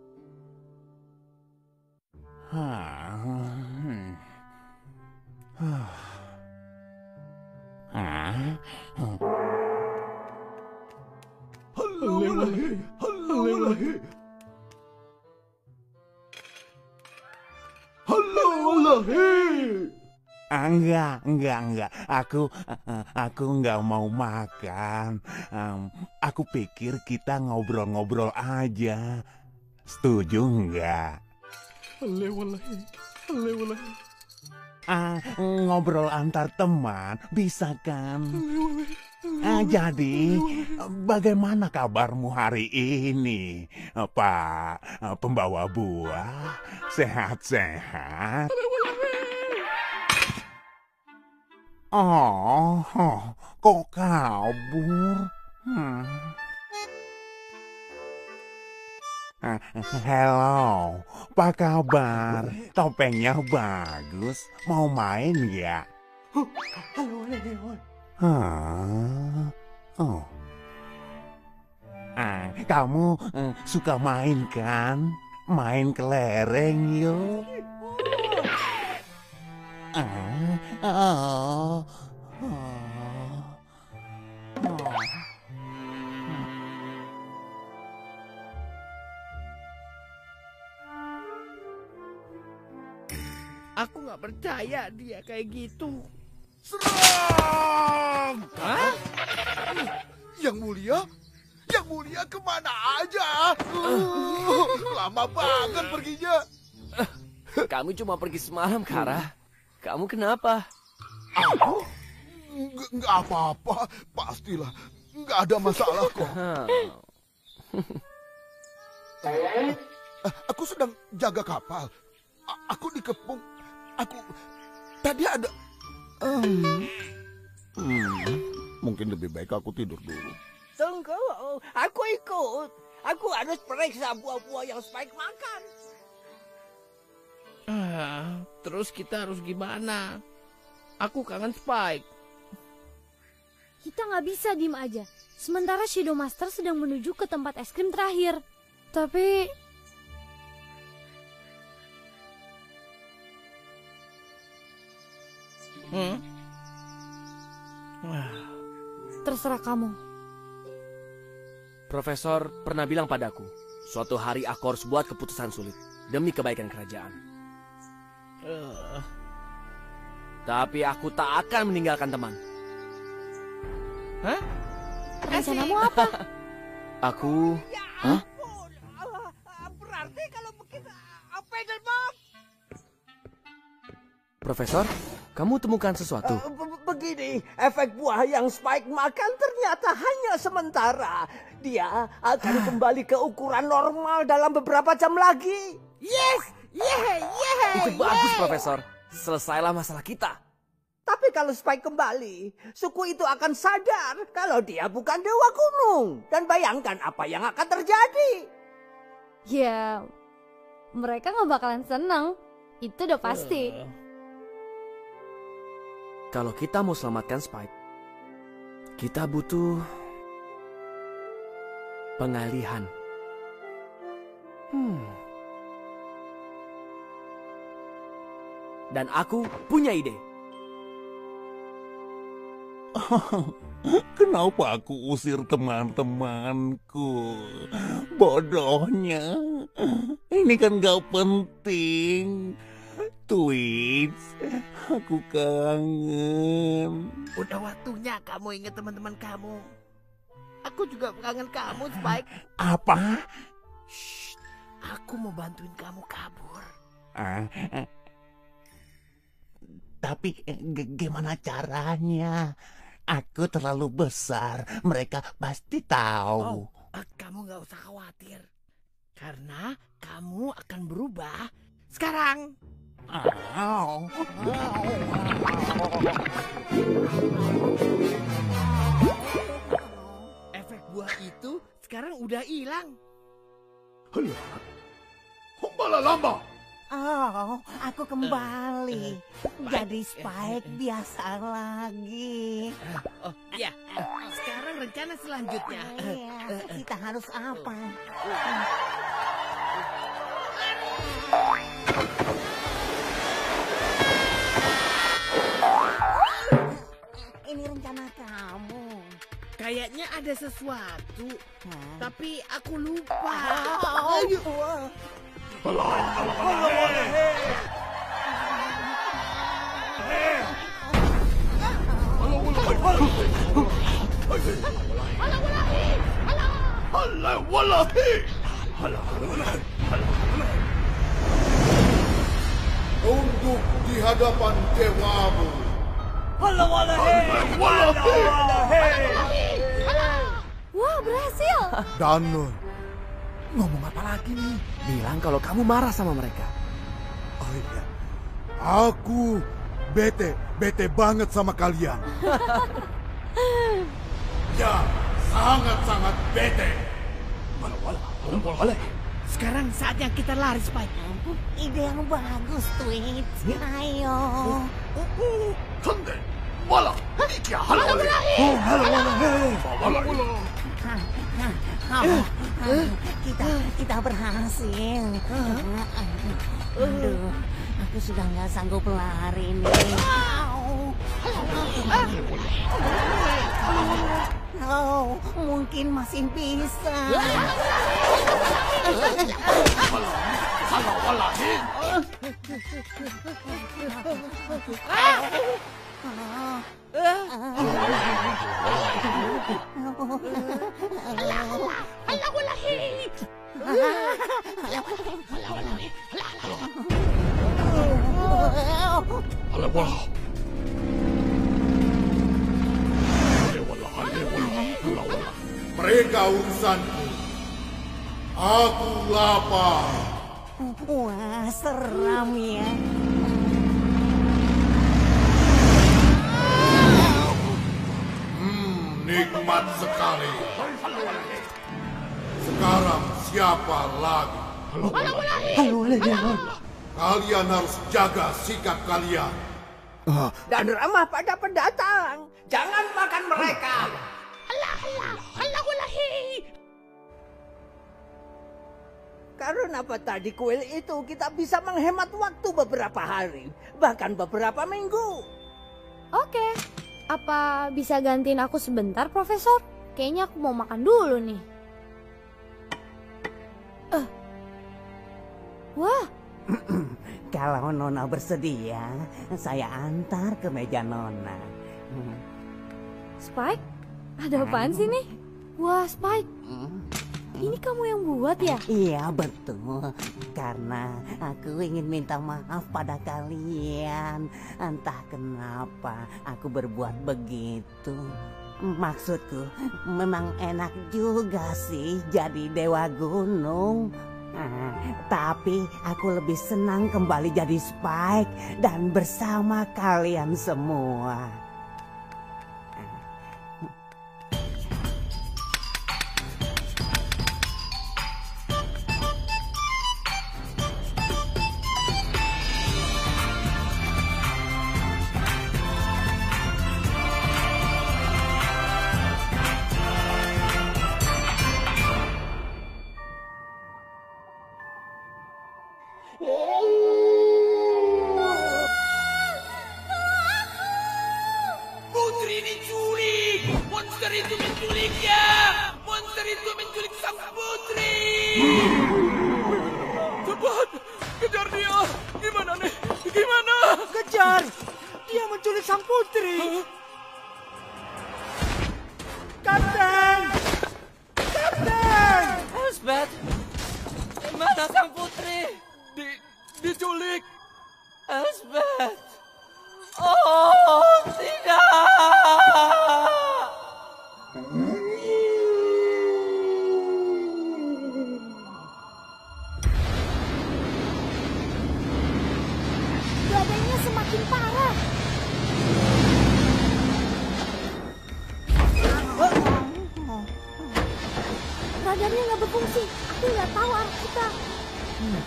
S8: Halawalahi, halawalahi. Halawalahi.
S4: Enggak, enggak, enggak. Aku, aku enggak mau makan. Um, aku pikir kita ngobrol-ngobrol aja. Setuju enggak? Ah, ngobrol antar teman bisa kan? Ah, jadi, bagaimana kabarmu hari ini, Pak pembawa buah? Sehat-sehat? Oh, oh, kok kabur? Hmm. Hello, apa kabar? Topengnya bagus. Mau main nggak?
S3: Halo, halo.
S4: Hah? Oh. Ah, kamu eh, suka main kan? Main kelereng yuk. Ah, oh, oh, oh.
S12: Aku nggak percaya dia kayak gitu.
S11: Serang!
S12: Hah?
S11: Yang mulia? Yang mulia kemana aja? Uh, lama banget perginya.
S5: Kamu cuma pergi semalam, Kara. Kamu kenapa?
S11: Aku? Nggak, nggak apa-apa. Pastilah. Nggak ada masalah kok. Aku sedang jaga kapal. A- Aku dikepung. Aku... Tadi ada... Hmm. Hmm. Mungkin lebih baik aku tidur dulu.
S3: Tunggu, aku ikut. Aku harus periksa buah-buah yang Spike makan.
S12: Ah, terus kita harus gimana? Aku kangen Spike.
S10: Kita nggak bisa diem aja. Sementara Shadow Master sedang menuju ke tempat es krim terakhir. Tapi...
S12: Hmm?
S10: Terserah kamu.
S5: Profesor pernah bilang padaku, suatu hari aku harus buat keputusan sulit demi kebaikan kerajaan. Uh. Tapi aku tak akan meninggalkan teman.
S12: Hah?
S10: Rencanamu apa?
S5: Aku... Hah?
S3: Berarti kalau begitu, Pedal Bob.
S5: Profesor, kamu temukan sesuatu?
S3: Uh, be- begini, efek buah yang Spike makan ternyata hanya sementara. Dia akan kembali ke ukuran normal dalam beberapa jam lagi.
S12: Yes! Yeah! Yeah!
S5: Itu bagus, Profesor. Selesailah masalah kita.
S3: Tapi kalau Spike kembali, suku itu akan sadar kalau dia bukan dewa gunung. Dan bayangkan apa yang akan terjadi.
S10: Ya, mereka nggak bakalan senang. Itu udah pasti.
S5: Uh. Kalau kita mau selamatkan Spike, kita butuh pengalihan. Hmm. Dan aku punya ide.
S4: Kenapa aku usir teman-temanku? Bodohnya. Ini kan gak penting. Twits, aku kangen.
S12: Udah waktunya kamu ingat teman-teman kamu. Aku juga kangen kamu, Spike.
S4: Apa?
S12: Shh, aku mau bantuin kamu kabur.
S4: Ah, eh. Tapi eh, g- gimana caranya? Aku terlalu besar, mereka pasti tahu.
S12: Oh, kamu gak usah khawatir. Karena kamu akan berubah sekarang.
S4: Au.
S12: Efek buah itu sekarang udah hilang.
S11: Halah, malah lama.
S3: Oh, aku kembali. Jadi Spike biasa lagi.
S12: Oh, ya. Sekarang rencana selanjutnya.
S3: Iya, kita harus apa? Ini rencana kamu.
S12: Kayaknya ada sesuatu. Tapi aku lupa.
S3: Ayo.
S11: hadapan dewamu.
S10: Wah, berhasil.
S11: Danon, ngomong apa lagi nih?
S5: Bilang kalau kamu marah sama mereka.
S11: Oh iya, aku bete, bete banget sama kalian. Ya, sangat-sangat bete.
S12: Sekarang saatnya kita lari, Spike.
S13: Ide yang bagus, Twitch. Ayo.
S11: Kande, wala, iya, halo, halo, halo, halo.
S13: Kita kita berhasil. Aduh, aku sudah nggak sanggup lari nih. Oh, mungkin masih bisa.
S11: Mereka urusanku. Aku lapar.
S13: Wah, seram ya.
S11: Hmm, nikmat sekali. Sekarang siapa lagi?
S3: Halo, halo.
S11: Kalian harus jaga sikap kalian.
S3: Dan ramah pada pendatang. Jangan makan mereka. Karena apa tadi kuil itu kita bisa menghemat waktu beberapa hari, bahkan beberapa minggu.
S10: Oke, apa bisa gantiin aku sebentar, Profesor? Kayaknya aku mau makan dulu nih. Uh. Wah.
S13: Kalau Nona bersedia, saya antar ke meja Nona.
S10: Spike, ada apaan sih nih? Wah, Spike. Ini kamu yang buat ya?
S13: Iya, betul. Karena aku ingin minta maaf pada kalian. Entah kenapa aku berbuat begitu. Maksudku, memang enak juga sih jadi dewa gunung. Nah, tapi aku lebih senang kembali jadi Spike dan bersama kalian semua.
S12: Putri diculik! Monster itu menculiknya! Monster itu menculik sang putri!
S5: Cepat! Kejar dia! Gimana nih? Gimana?
S3: Kejar! Dia menculik sang putri! Kapten! Kapten!
S5: Elspeth! Mana sang putri? Di, diculik! Elspeth! Oh, tidak!
S10: Badannya semakin parah. Radarnya nggak berfungsi. Aku nggak tahu arah kita. Hmm.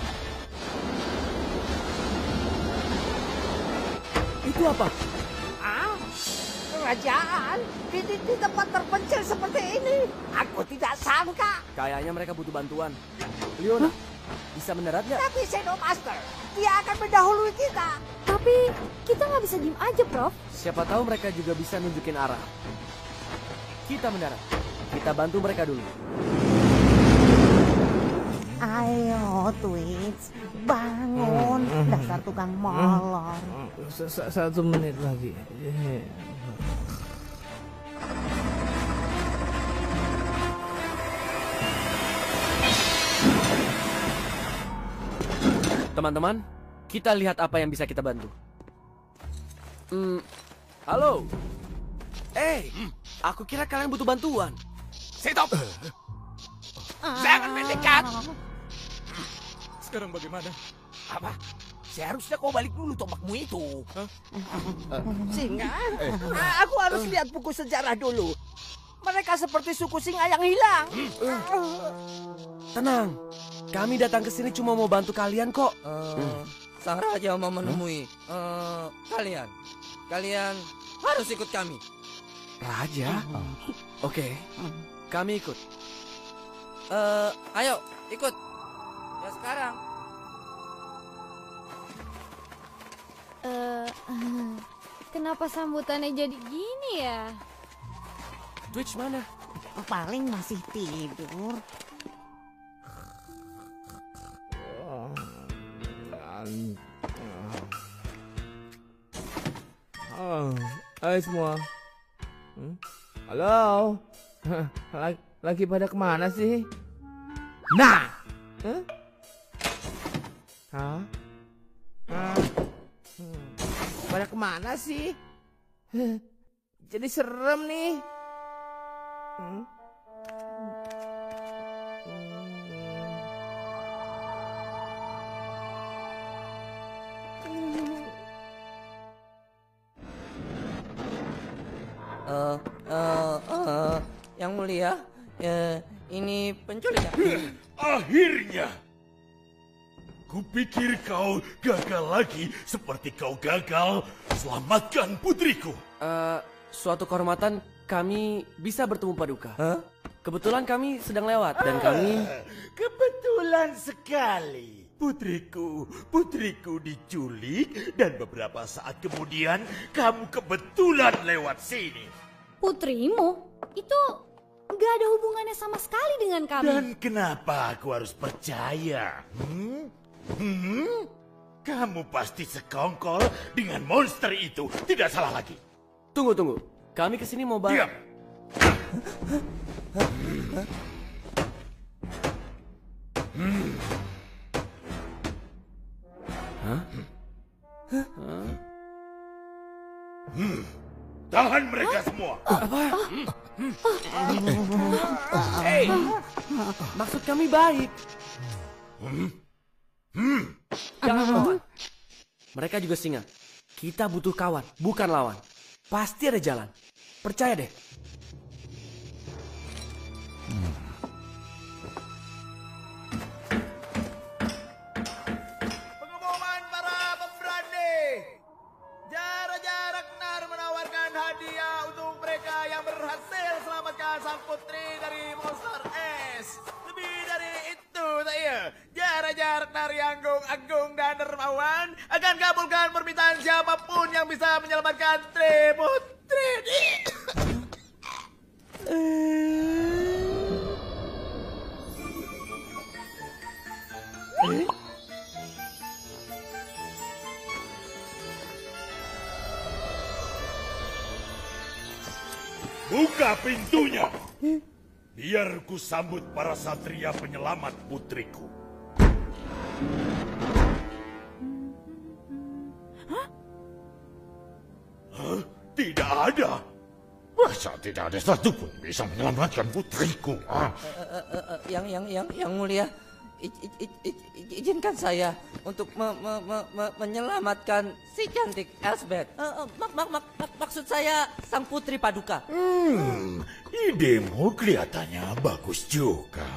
S5: Itu apa?
S3: Ah, kerajaan di, di, di tempat terpencil seperti ini. Aku tidak sangka.
S5: Kayaknya mereka butuh bantuan. Leona, bisa mendarat nggak?
S3: Tapi Shadow Master, dia akan mendahului kita.
S10: Tapi kita nggak bisa diem aja, Prof.
S5: Siapa tahu mereka juga bisa nunjukin arah. Kita mendarat. Kita bantu mereka dulu.
S13: Ayo, Twitch, bangun, dasar tukang molor.
S14: Satu menit lagi.
S5: Teman-teman, kita lihat apa yang bisa kita bantu. Hmm, halo. Eh, hey, aku kira kalian butuh bantuan.
S12: Stop! Jangan mendekat!
S15: Sekarang bagaimana?
S12: Apa? Seharusnya kau balik dulu tombakmu itu.
S15: Huh?
S3: Singa? Eh. Aku harus lihat buku sejarah dulu. Mereka seperti suku singa yang hilang.
S5: Tenang, kami datang ke sini cuma mau bantu kalian kok.
S16: Uh, hmm. Sang Raja mau menemui uh, kalian. Kalian harus ikut kami.
S5: Raja? Oke, okay. Kami ikut.
S16: Uh, ayo, ikut. Ya sekarang.
S10: Uh, kenapa sambutannya jadi gini ya?
S5: Twitch mana?
S13: Paling masih tidur.
S14: Oh, hai semua. Hmm? Halo. Lagi, lagi pada kemana sih? Nah. Huh? Hah? Hah? Hmm. Pada kemana sih? Jadi serem nih. Hmm?
S16: Uh, uh, uh, Yang Mulia, uh, ini penculik.
S8: Akhirnya, kupikir kau gagal lagi seperti kau gagal selamatkan putriku.
S5: Uh, suatu kehormatan kami bisa bertemu Paduka.
S16: Huh?
S5: Kebetulan kami sedang lewat dan kami...
S8: Ah, kebetulan sekali. Putriku, putriku diculik dan beberapa saat kemudian kamu kebetulan lewat sini.
S10: Putrimu? Itu nggak ada hubungannya sama sekali dengan kami.
S8: Dan kenapa aku harus percaya? Hmm? Hmm? Kamu pasti sekongkol dengan monster itu, tidak salah lagi.
S5: Tunggu, tunggu. Kami kesini mau bahas...
S8: Diam. Hmm.
S5: Hah? Hah?
S8: Hmm. Tahan mereka semua.
S5: Apa? Hei, maksud kami baik.
S8: Hmm. Hmm.
S5: Jangan lawan. Mereka juga singa. Kita butuh kawan, bukan lawan. Pasti ada jalan. Percaya deh. Hmm.
S12: Pengumuman para pemberani. Jara-jara Knar menawarkan hadiah untuk mereka yang berhasil selamatkan sang putri dari monster es. Lebih dari itu, tak iya? Jara-jara Knar yang agung dan dermawan akan kabulkan permintaan siapapun yang bisa menyelamatkan Tri Putri.
S8: Eh? Buka pintunya. Biar ku sambut para satria penyelamat putriku.
S12: Hah?
S8: Hah? Tidak ada. Masa tidak ada satupun bisa menyelamatkan putriku? Ah.
S16: Uh, uh, uh, uh, yang yang yang yang mulia, I, I, I, I, izinkan saya untuk me, me, me, me, menyelamatkan si cantik Elsbeth. Uh, uh, mak, mak, mak, mak, maksud saya sang putri Paduka.
S8: Hmm, idemu kelihatannya bagus juga.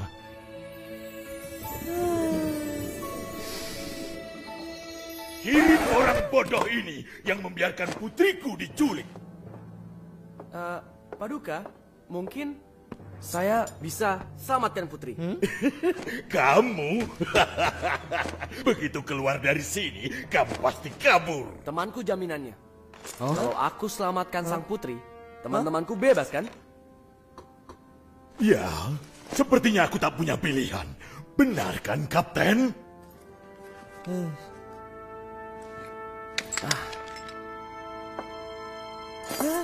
S8: Kirim orang bodoh ini yang membiarkan putriku diculik.
S5: Uh, Paduka, mungkin saya bisa selamatkan putri. Hmm?
S8: Kamu? Begitu keluar dari sini, kamu pasti kabur.
S5: Temanku jaminannya. Oh? Kalau aku selamatkan huh? sang putri, teman-temanku bebas kan?
S8: Ya, sepertinya aku tak punya pilihan. Benar kan, Kapten? Hmm.
S5: Ah.
S10: Huh?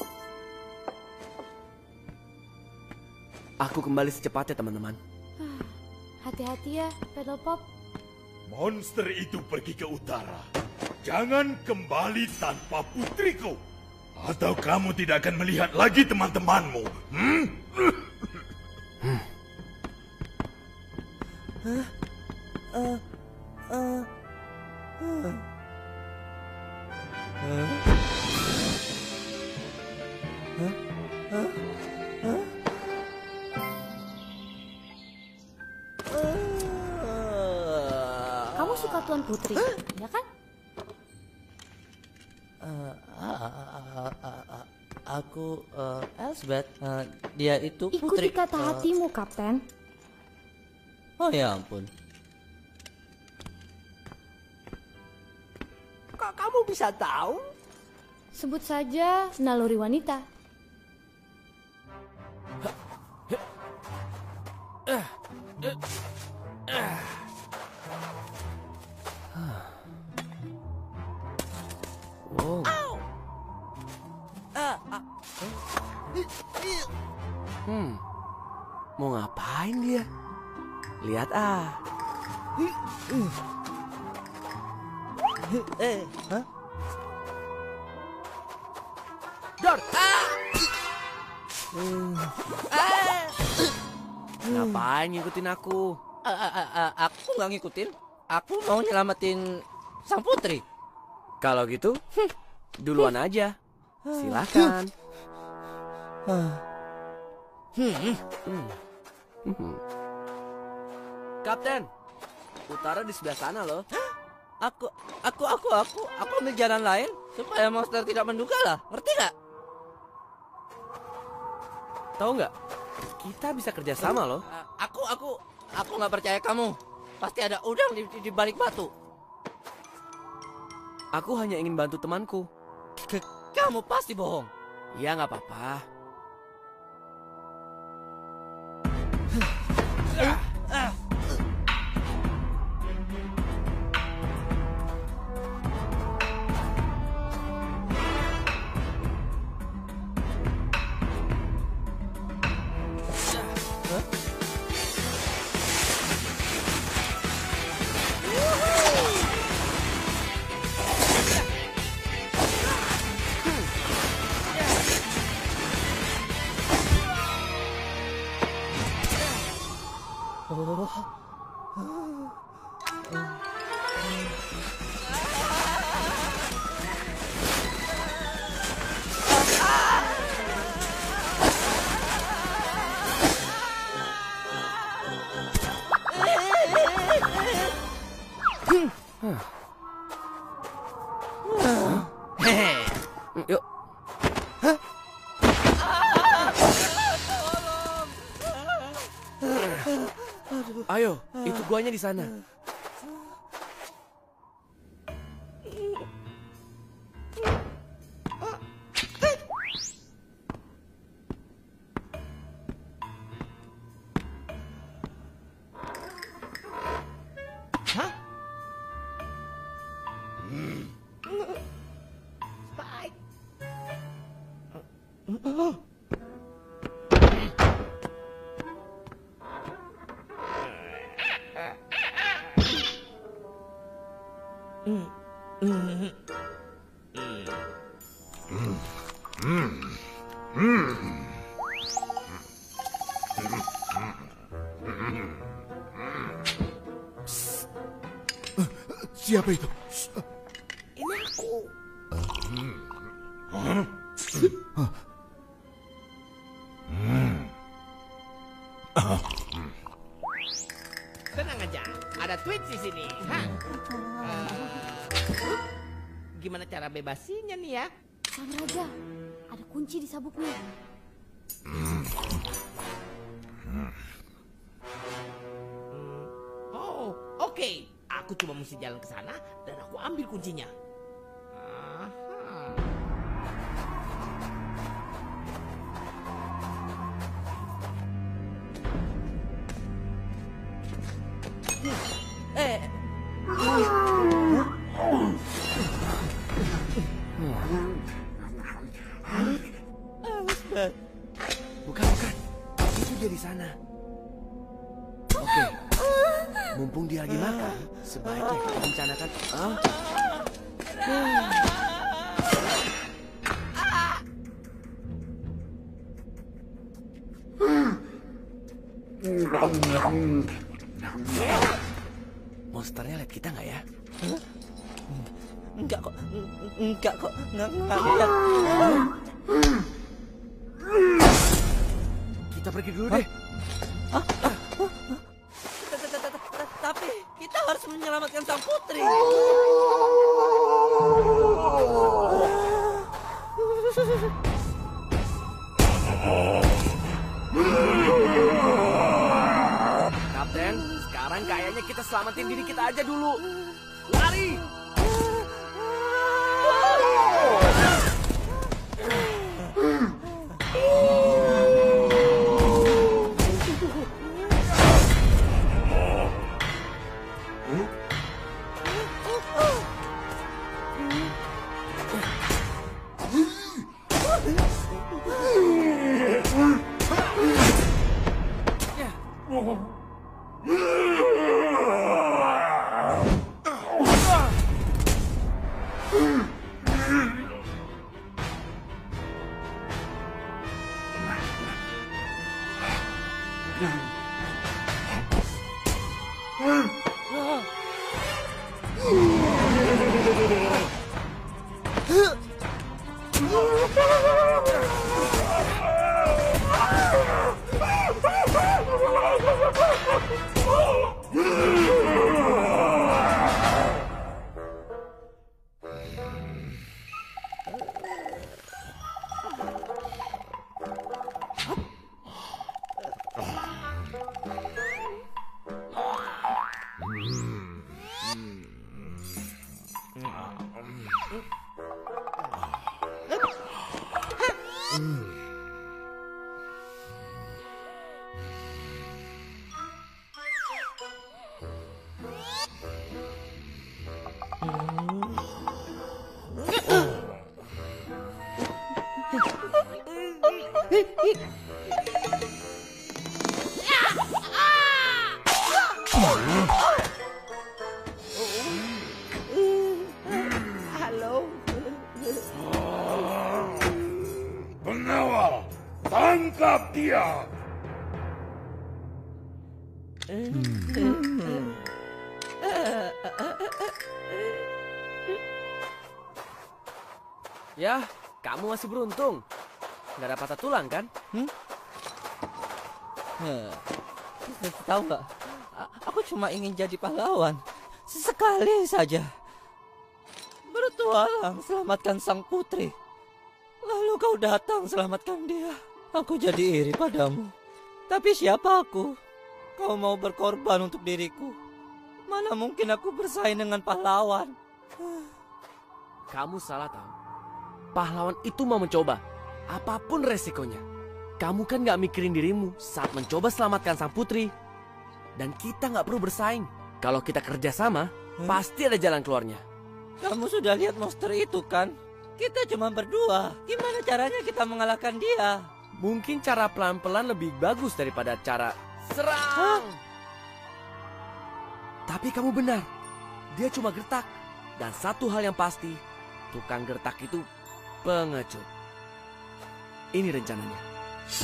S5: Aku kembali secepatnya, teman-teman.
S10: Hati-hati ya, Pedal Pop.
S8: Monster itu pergi ke utara.
S6: Jangan kembali tanpa putriku. Atau kamu tidak akan melihat lagi teman-temanmu. Hmm?
S16: Hah? Uh, uh, uh, uh. Huh? Huh? Huh? Huh?
S10: Kamu suka Tuan Putri, ya kan?
S16: Uh, uh, uh, uh, uh, aku uh, Elsbeth, uh, dia itu putri.
S10: Ikuti kata
S16: uh,
S10: hatimu, Kapten.
S16: Oh ya ampun.
S3: Kok kamu bisa tahu?
S10: Sebut saja naluri wanita.
S5: Wow. Hmm, mau ngapain dia? Lihat ah.
S16: Eh, hah?
S5: Dor! Ah! Ngapain ngikutin aku?
S16: A -a -a -a aku nggak ngikutin. Aku mau nyelamatin sang putri.
S5: Kalau gitu, duluan aja. Silakan. Kapten, utara di sebelah sana loh.
S16: Aku, aku, aku, aku, aku ambil jalan lain supaya monster tidak menduga lah. Ngerti nggak?
S5: Tahu nggak? Kita bisa kerja sama loh.
S16: Aku, aku, aku nggak percaya kamu. Pasti ada udang di, di, di balik batu.
S5: Aku hanya ingin bantu temanku.
S16: K kamu pasti bohong.
S5: Ya nggak apa-apa. Yuk.
S16: Hah?
S5: Ayo, itu guanya di sana.
S14: Hah? Hmm. Spike.
S11: Siapa itu?
S14: Ini aku. Tenang aja, ada Twitch di sini. Hah? Uh, gimana cara bebasinya nih ya?
S10: Sang Raja, ada kunci di sabuknya.
S14: Oh, oke. Okay. Aku cuma mesti jalan ke sana dan aku ambil kuncinya. Aha.
S16: Eh.
S5: Bukan, bukan. Itu dia di sana. Oke. Mumpung dia lagi makan, sebaiknya kita rencanakan. Ah. Monsternya lihat kita nggak ya?
S16: Enggak kok, enggak kok, enggak enggak lihat.
S5: Kita pergi dulu deh.
S16: Tapi kita harus menyelamatkan sang putri.
S5: Kapten, sekarang kayaknya kita selamatin diri kita aja dulu. Lari!
S11: Halo. Pengawal, tangkap dia.
S5: Ya, kamu masih beruntung. Nggak ada patah tulang, kan?
S16: Hmm? Tahu nggak? Aku cuma ingin jadi pahlawan. Sesekali saja. Bertualang, selamatkan sang putri. Lalu kau datang selamatkan dia. Aku jadi iri padamu. Tapi siapa aku? Kau mau berkorban untuk diriku. Mana mungkin aku bersaing dengan pahlawan?
S5: Kamu salah tahu. Pahlawan itu mau mencoba. Apapun resikonya. Kamu kan gak mikirin dirimu saat mencoba selamatkan sang putri. Dan kita gak perlu bersaing. Kalau kita kerjasama, hmm? pasti ada jalan keluarnya.
S16: Kamu sudah lihat monster itu kan? Kita cuma berdua. Gimana caranya kita mengalahkan dia?
S5: Mungkin cara pelan-pelan lebih bagus daripada cara serang. Hah? Tapi kamu benar. Dia cuma gertak. Dan satu hal yang pasti, tukang gertak itu pengecut. Ini rencananya.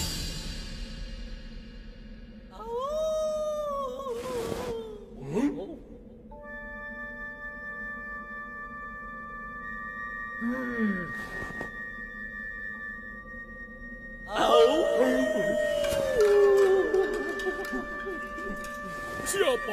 S11: Hmm? Hmm.
S9: Siapa?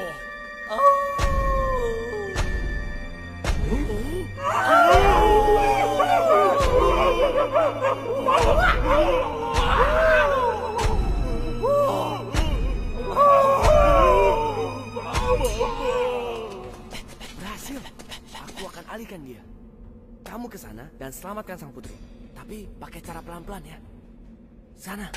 S5: Berhasil. Aku akan alihkan dia. Kamu ke sana dan selamatkan sang putri. Tapi pakai cara pelan-pelan ya. Sana.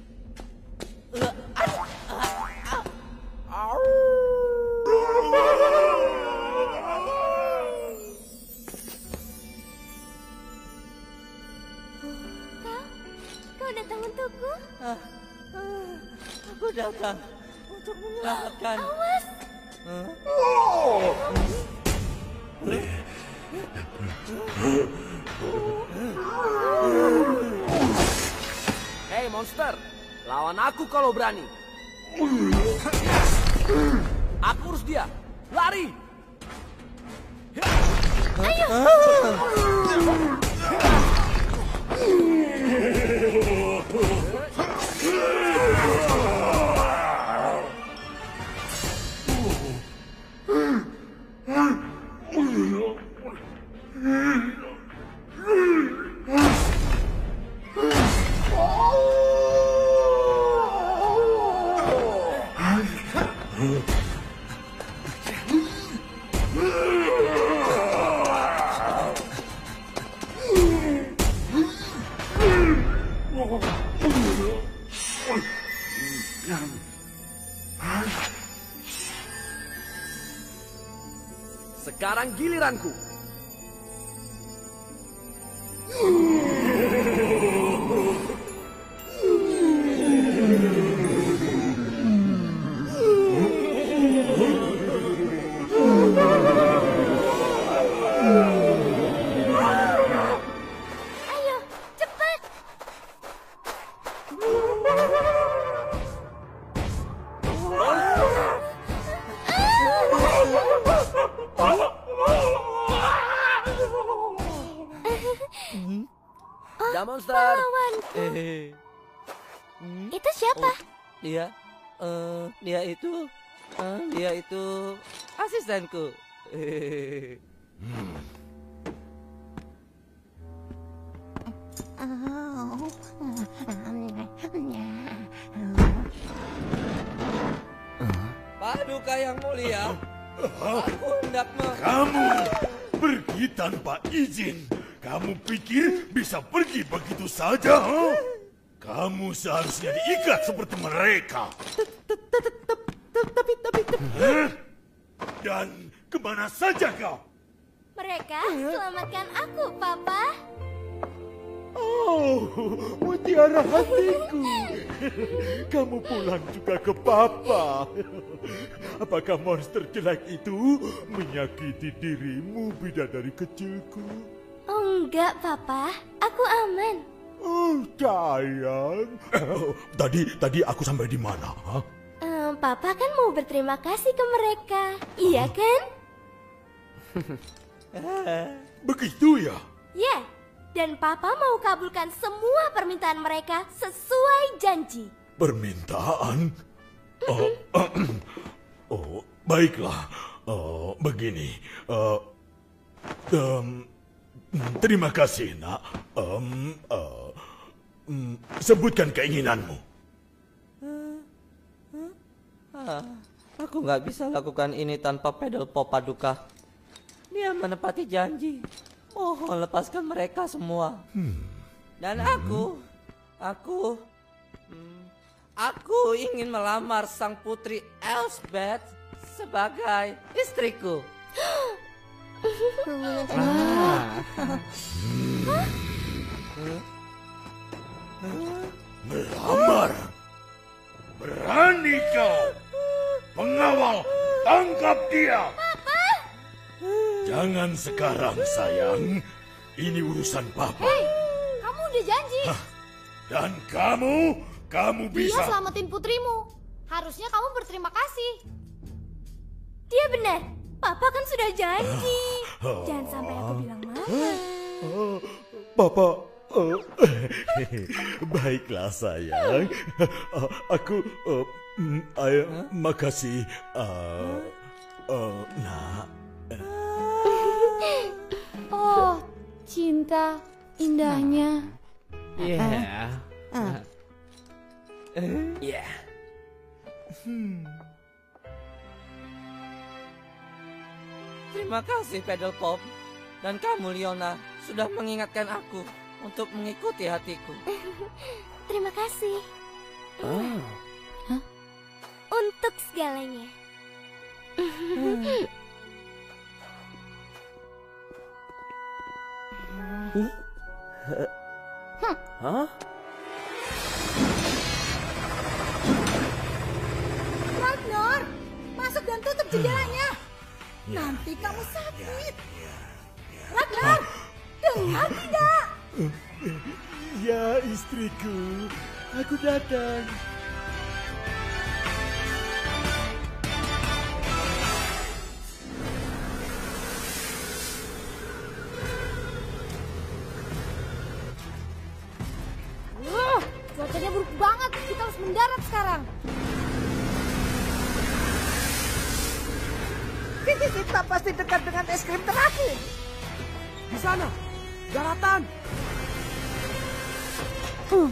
S15: Kau, kau datang untukku?
S16: Ah, ah, aku datang untuk menyelamatkan.
S15: Awas!
S16: Huh?
S11: Oh.
S5: Hei monster, lawan aku kalau berani. Aku urus dia. Lari.
S15: Ayo.
S5: Sekarang giliranku.
S15: Ayo, cepat.
S5: Ya monster.
S15: Pahlawanku.
S16: Eh,
S15: Itu siapa?
S16: dia, eh, dia itu, eh, dia itu asistenku. Eh. Paduka yang mulia, aku hendak me...
S8: Kamu pergi tanpa izin. Kamu pikir bisa pergi begitu saja? Huh? Kamu seharusnya diikat seperti mereka.
S15: Tapi, tapi,
S8: Hah? Dan kemana saja kau?
S15: mereka selamatkan aku, Papa.
S8: Oh, mutiara hatiku. Kamu pulang juga ke Papa. Apakah monster jelek itu menyakiti dirimu, bidadari kecilku?
S15: Oh enggak, Papa. Aku aman.
S8: Oh, sayang. Oh, tadi tadi aku sampai di mana? Huh?
S15: Eh, Papa kan mau berterima kasih ke mereka. Iya kan?
S8: Begitu ya?
S15: Ya. Dan Papa mau kabulkan semua permintaan mereka sesuai janji.
S8: Permintaan? Oh, oh baiklah. Oh, begini. Uh, um, terima kasih, nak. Um, uh, um, sebutkan keinginanmu.
S16: Ah, aku nggak bisa lakukan ini tanpa pedal pop Paduka. Dia menepati janji. Mohon lepaskan mereka semua.
S8: Hmm.
S16: Dan aku, aku, hmm, aku ingin melamar sang putri Elsbeth sebagai istriku.
S8: Ah. Melamar? Berani kau? Pengawal, tangkap dia!
S15: Papa!
S8: Jangan sekarang, sayang. Ini urusan Papa.
S10: Hei, kamu udah janji.
S8: Hah? Dan kamu, kamu bisa...
S10: Dia selamatin putrimu. Harusnya kamu berterima kasih.
S15: Dia benar. Papa kan sudah janji.
S8: Ah.
S15: Jangan sampai aku bilang mama.
S8: Oh, Papa, oh, baiklah sayang. Uh, aku, uh, mm, ay, makasih, uh, uh, nak.
S10: Oh, cinta indahnya.
S5: Yeah.
S16: Ah.
S5: Yeah.
S16: Hmm. Terima kasih Pedal Pop dan kamu Leona sudah mengingatkan aku untuk mengikuti hatiku.
S15: Terima kasih.
S5: Oh.
S10: Hah?
S15: Untuk segalanya.
S5: Hah?
S17: Ragnar, masuk dan tutup jendelanya. Nanti kamu sakit. Ragnar, dengar tidak?
S8: Ya, istriku, aku datang.
S17: mendarat sekarang.
S3: Kita pasti dekat dengan es krim terakhir.
S5: Di sana, daratan.
S17: Hmm.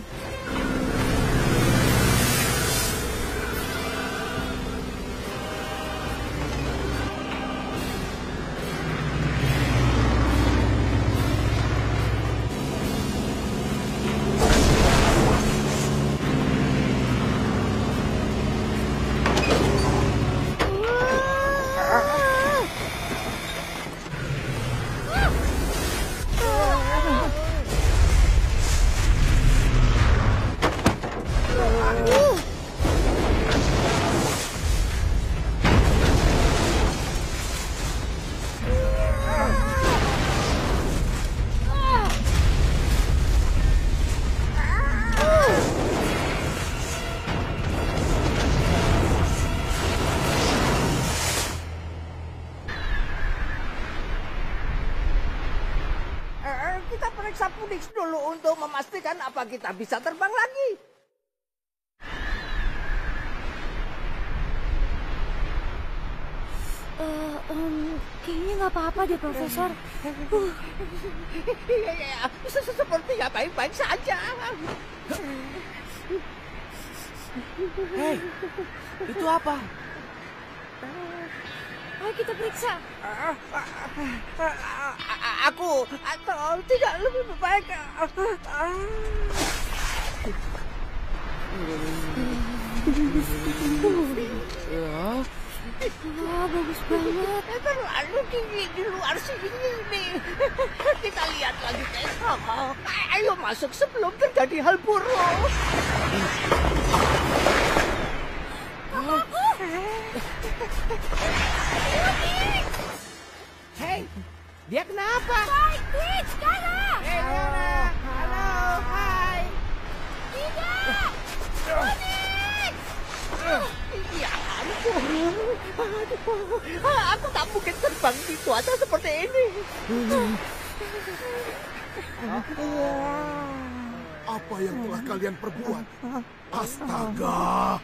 S3: Kita periksa Phoenix dulu untuk memastikan apa kita bisa terbang lagi.
S17: Uh, um, kayaknya nggak apa-apa deh, Profesor. Uh.
S3: Iya, iya, sepertinya baik-baik saja.
S5: Hei, itu apa?
S17: Ayo kita periksa.
S3: Aku atau tidak lebih baik.
S5: Ya.
S17: Wah, bagus banget.
S3: Terlalu tinggi di luar sini nih. Kita lihat lagi besok. Ayo masuk sebelum terjadi hal buruk.
S14: Hei, dia kenapa?
S17: Baik, Twitch, Kara.
S14: Hei, Leona. Halo, hai.
S17: Tidak. Phoenix.
S3: Ya ampun. Aduh, aku tak mungkin terbang di cuaca seperti ini.
S11: Apa yang telah kalian perbuat? Astaga!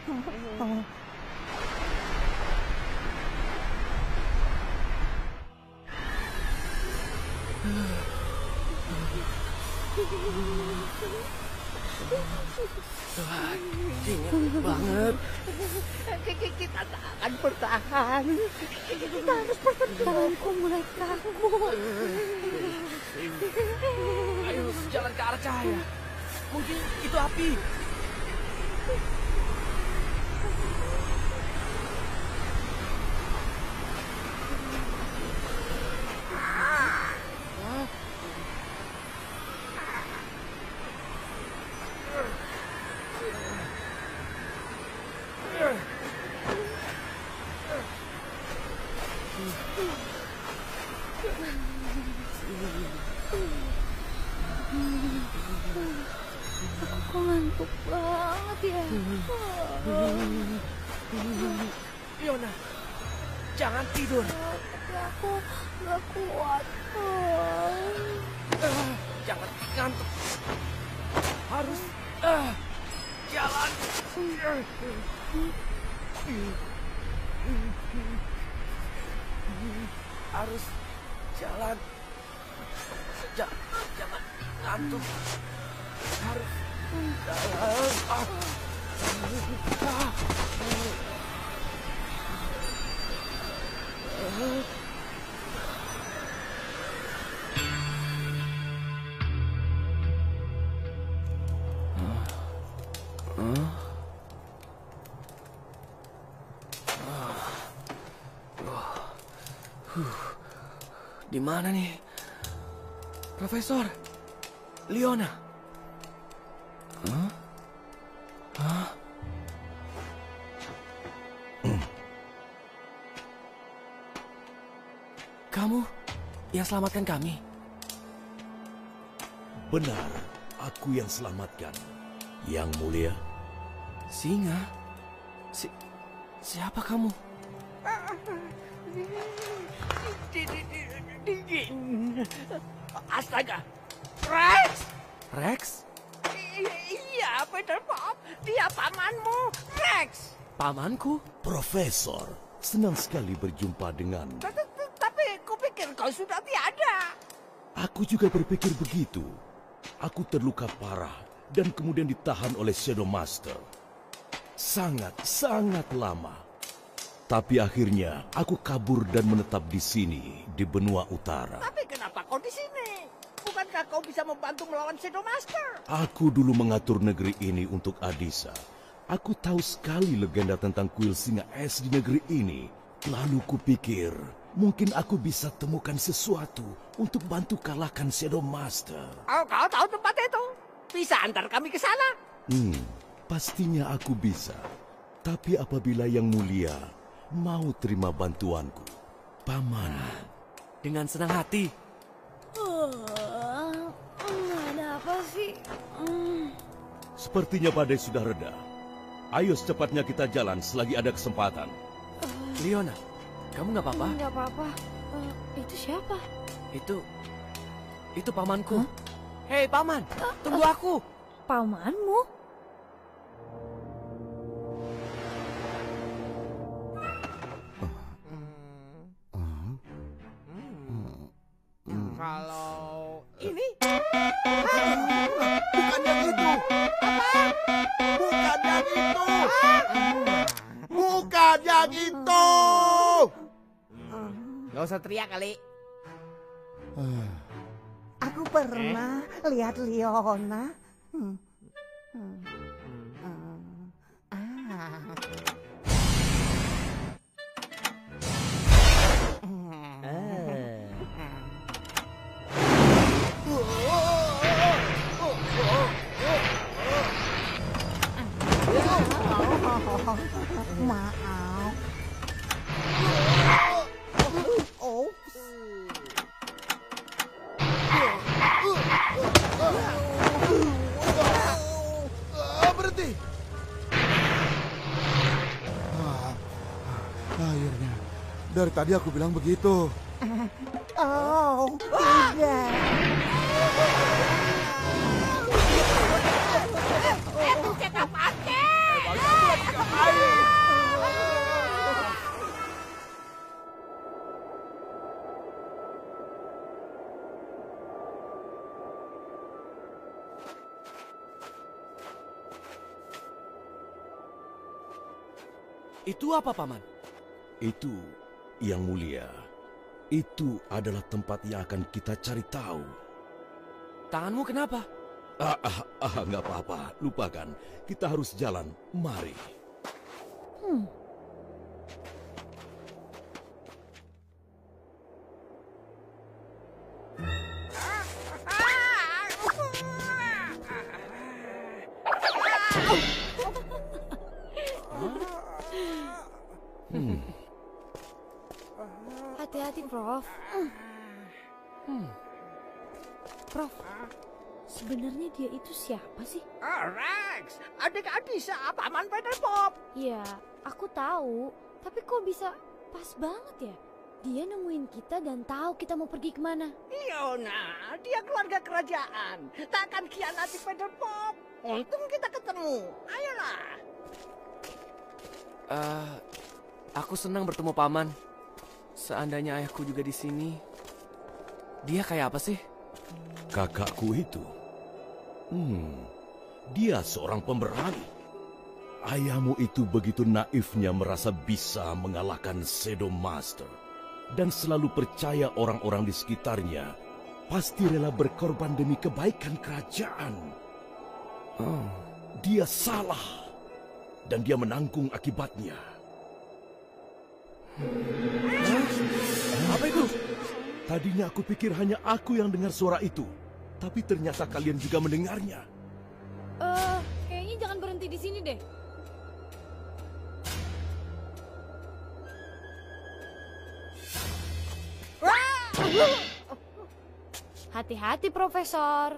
S5: Wah, dingin banget.
S3: Kita tak akan bertahan. Kita harus berteduh.
S17: Tanganku mulai kaku.
S5: Ayo jalan ke arah cahaya. Mungkin itu api.
S17: Aku ngantuk banget ya.
S5: Leona, jangan tidur.
S17: Tapi aku gak kuat.
S5: Jangan ngantuk. Harus uh, jalan. Harus jalan. Ja, jangan ngantuk. Harus jalan. Ah. Ah. Di mana nih? Profesor Leona. Hah? Hah? Kamu yang selamatkan kami?
S8: Benar, aku yang selamatkan. Yang mulia.
S5: Singa? Si siapa kamu?
S3: Dingin. Astaga. Rex!
S5: Rex?
S3: Iya, Peter Pop. Dia pamanmu, Rex.
S5: Pamanku?
S8: Profesor, senang sekali berjumpa dengan...
S3: Tapi kupikir kau sudah tiada.
S8: Aku juga berpikir begitu. Aku terluka parah dan kemudian ditahan oleh Shadow Master. Sangat, sangat lama. Tapi akhirnya aku kabur dan menetap di sini, di benua utara.
S3: Tapi kenapa kau di sini? Bukankah kau bisa membantu melawan Shadow Master?
S8: Aku dulu mengatur negeri ini untuk Adisa. Aku tahu sekali legenda tentang kuil singa es di negeri ini. Lalu kupikir, mungkin aku bisa temukan sesuatu untuk bantu kalahkan Shadow Master.
S3: Oh, kau tahu tempat itu? Bisa antar kami ke sana?
S8: Hmm, pastinya aku bisa. Tapi apabila Yang Mulia mau terima bantuanku, Paman.
S5: Dengan senang hati.
S17: Uh, ada apa sih? Mm.
S8: Sepertinya badai sudah reda. Ayo secepatnya kita jalan selagi ada kesempatan.
S5: Leona, kamu nggak apa-apa?
S17: Nggak apa-apa. Uh, itu siapa?
S5: Itu, itu pamanku. Huh? Hei paman, uh, tunggu uh, aku.
S17: Pamanmu?
S3: Kalau ini
S11: bukan yang itu. Bukan yang itu. Bukan yang itu.
S14: Gak usah teriak kali.
S13: Aku pernah eh? lihat Leona. Hmm. Hmm. Hmm. Ah. Maaf. Oh.
S11: Berhenti. Akhirnya. Dari tadi aku bilang begitu.
S13: Oh, tidak.
S5: Itu apa, Paman?
S8: Itu, Yang Mulia. Itu adalah tempat yang akan kita cari tahu.
S5: Tanganmu kenapa?
S8: Ah, ah, ah, nggak apa-apa. Lupakan. Kita harus jalan. Mari.
S17: Hmm.
S8: Hmm.
S17: Hati-hati, Prof. Hmm. Prof, sebenarnya dia itu siapa sih?
S3: Oh, Rex, adik Adisa, paman Peter Pop.
S17: Ya, aku tahu. Tapi kok bisa pas banget ya? Dia nemuin kita dan tahu kita mau pergi kemana.
S3: Leona, dia keluarga kerajaan. Takkan khianati Peter Pop. Untung kita ketemu. Ayolah.
S5: Uh, aku senang bertemu Paman. Seandainya ayahku juga di sini. Dia kayak apa sih?
S8: Kakakku itu. Hmm, dia seorang pemberani. Ayahmu itu begitu naifnya merasa bisa mengalahkan Shadow Master. Dan selalu percaya orang-orang di sekitarnya pasti rela berkorban demi kebaikan kerajaan. Oh, dia salah. Dan dia menanggung akibatnya. Apa itu? Tadinya aku pikir hanya aku yang dengar suara itu. Tapi ternyata kalian juga mendengarnya.
S17: Eh, uh, kayaknya jangan berhenti di sini deh. Hati-hati, Profesor.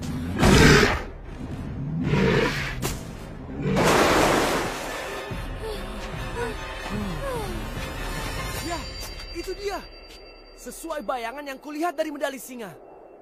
S5: Ya, itu dia. Sesuai bayangan yang kulihat dari medali singa.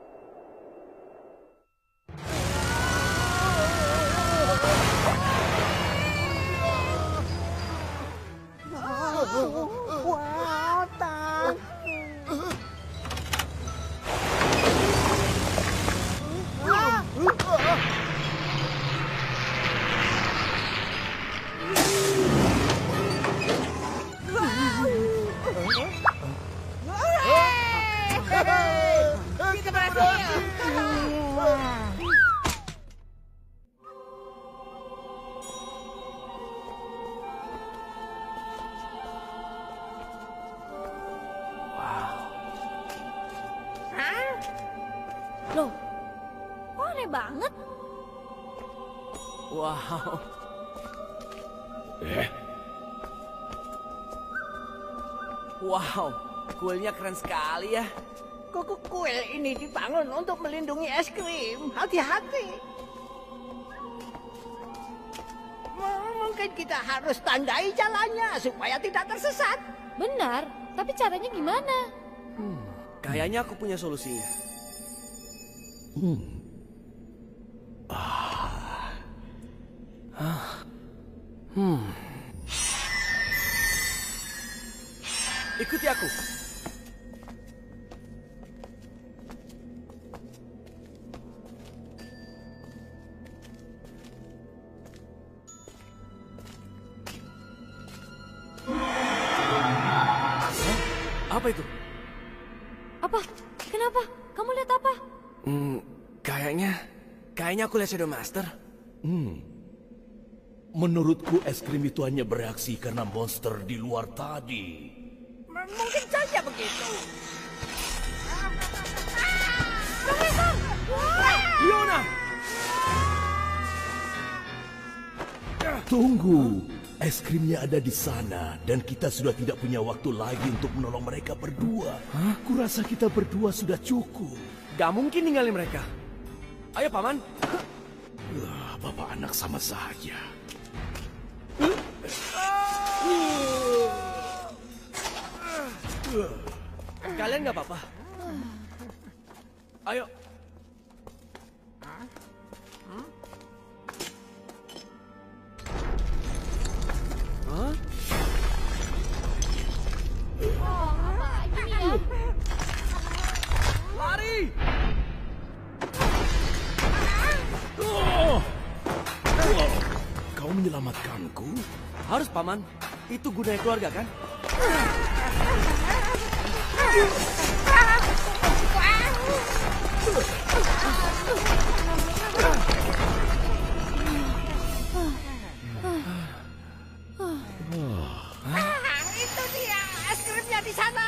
S3: Kita berhasil.
S10: Loh, kok aneh banget?
S5: Wow.
S6: Eh,
S5: Wow, kuilnya keren sekali ya.
S3: Kuku kuil ini dibangun untuk melindungi es krim. Hati-hati. M- Mungkin kita harus tandai jalannya supaya tidak tersesat.
S10: Benar, tapi caranya gimana?
S5: Hmm, kayaknya aku punya solusinya.
S8: Hmm.
S5: Ah. Ah. Hmm. Ikuti aku. Apa itu?
S10: Apa? Kenapa? Kamu lihat apa?
S5: Hmm, kayaknya, kayaknya aku lihat Shadow Master.
S8: Hmm. Menurutku es krim itu hanya bereaksi karena monster di luar tadi.
S3: M- Mungkin saja begitu.
S5: Leona!
S8: Tunggu, es krimnya ada di sana dan kita sudah tidak punya waktu lagi untuk menolong mereka berdua. Hah? Kurasa kita berdua sudah cukup.
S5: Gak mungkin ninggalin mereka. Ayo, Paman.
S8: Wah, bapak anak sama saja.
S5: Kalian gak apa-apa? Ayo. Hah? Lari!
S8: Oh! Oh, kau menyelamatkanku?
S5: Harus, Paman. Itu gunanya keluarga, kan?
S3: Ah, itu dia es krimnya di sana.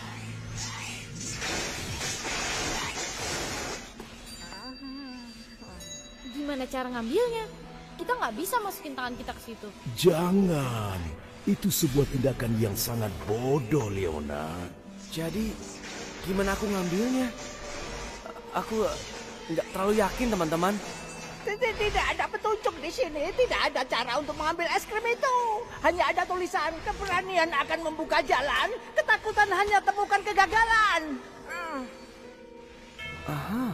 S10: Gimana cara ngambilnya? Kita nggak bisa masukin tangan kita ke situ.
S8: Jangan. Itu sebuah tindakan yang sangat bodoh, Leona.
S5: Jadi, gimana aku ngambilnya? Aku nggak terlalu yakin, teman-teman.
S3: Tidak, tidak ada petunjuk di sini. Tidak ada cara untuk mengambil es krim itu. Hanya ada tulisan keberanian akan membuka jalan. Ketakutan hanya temukan kegagalan. Hmm.
S5: Aha.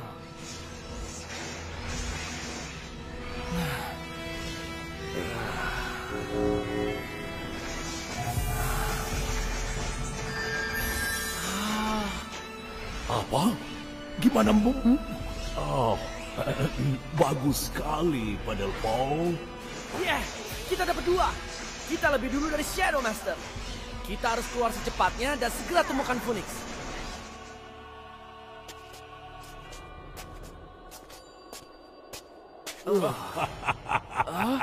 S8: Apa? Gimana, Bu? Oh, bagus sekali, Padel Paul.
S5: Yeah, kita dapat dua. Kita lebih dulu dari Shadow Master. Kita harus keluar secepatnya dan segera temukan Phoenix.
S6: Uh.
S5: Ah?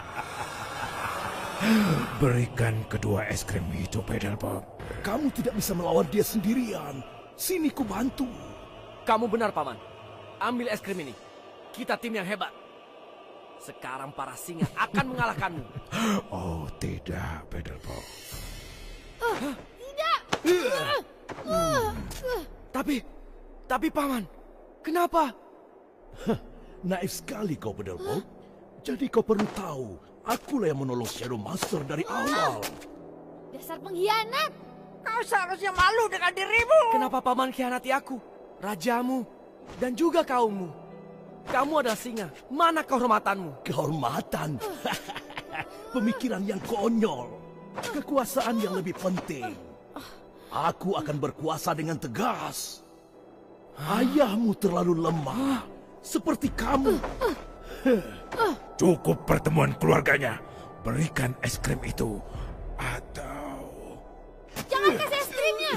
S6: Berikan kedua es krim itu, Pedal Bob.
S8: Kamu tidak bisa melawan dia sendirian. Sini ku bantu.
S5: Kamu benar, Paman. Ambil es krim ini. Kita tim yang hebat. Sekarang para singa akan mengalahkanmu.
S6: Oh, tidak, Pedal Bob.
S10: Uh, tidak. Uh, uh, uh.
S5: Tapi, tapi Paman, kenapa?
S8: Naif sekali kau, Pedal Pop. Jadi kau perlu tahu, akulah yang menolong Shadow Master dari awal.
S10: Dasar pengkhianat.
S3: Kau seharusnya malu dengan dirimu.
S5: Kenapa paman khianati aku, rajamu, dan juga kaummu? Kamu adalah singa. Mana kehormatanmu?
S8: Kehormatan? Pemikiran yang konyol. Kekuasaan yang lebih penting. Aku akan berkuasa dengan tegas. Ayahmu terlalu lemah. Seperti kamu.
S6: Cukup pertemuan keluarganya. Berikan es krim itu. Atau...
S10: Jangan kasih es krimnya.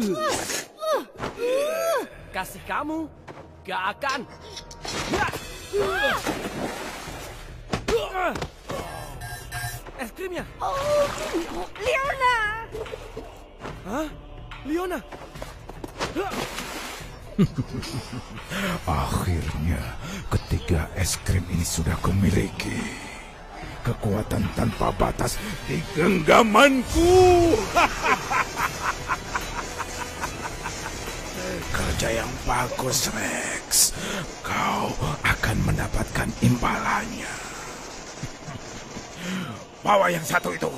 S5: Kasih kamu, gak akan. Es krimnya.
S3: Oh, Leona.
S5: Hah? Leona?
S6: Akhirnya ketiga es krim ini sudah kumiliki. Kekuatan tanpa batas di genggamanku. Kerja yang bagus, Rex. Kau akan mendapatkan imbalannya. Bawa yang satu itu.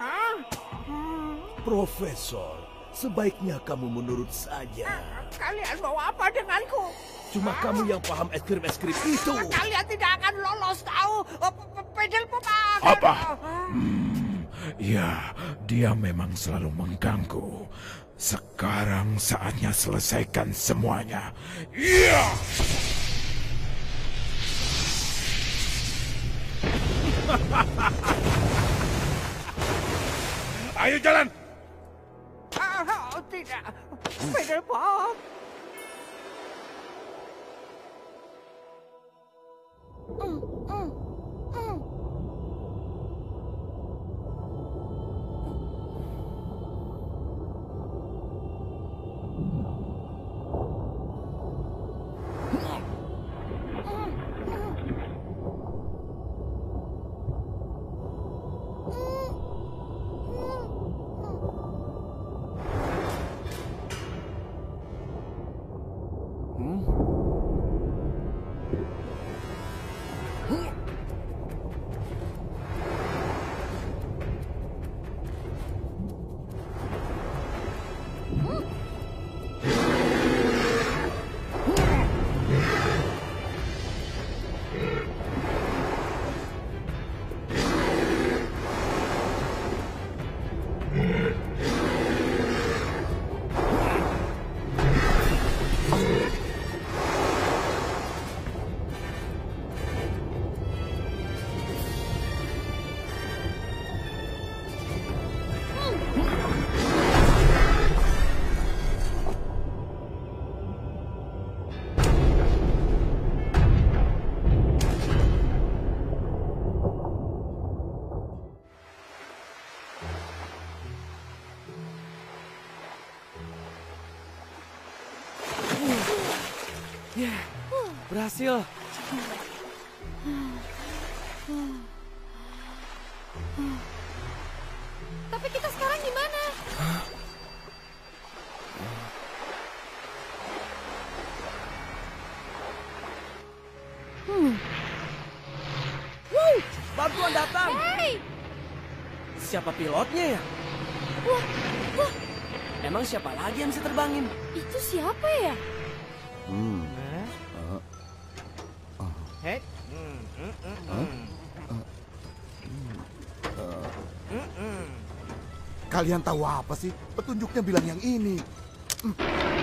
S8: Profesor, sebaiknya kamu menurut saja.
S3: Kalian mau apa denganku?
S8: Cuma kamu yang paham es krim-es krim itu.
S3: Kalian tidak akan lolos, tahu? Pedal Pop.
S6: Apa? Hmm, ya, dia memang selalu mengganggu. Sekarang saatnya selesaikan semuanya. Iya! Ayo jalan!
S3: Oh, tidak. Pedal Pop.
S10: Mm, mm, mm.
S5: Ya, berhasil.
S10: Tapi kita sekarang gimana?
S5: Hmm. Wow, bantuan datang.
S10: Hey!
S5: Siapa pilotnya ya?
S10: Wah, wah.
S5: Emang siapa lagi yang bisa terbangin?
S10: Itu siapa ya?
S11: Hmm.
S14: Uh. Uh. Hey. Hmm. Hmm. Hmm. Hmm.
S11: Uh. Uh. Uh. Kalian tahu apa sih? Petunjuknya bilang yang ini. Hmm.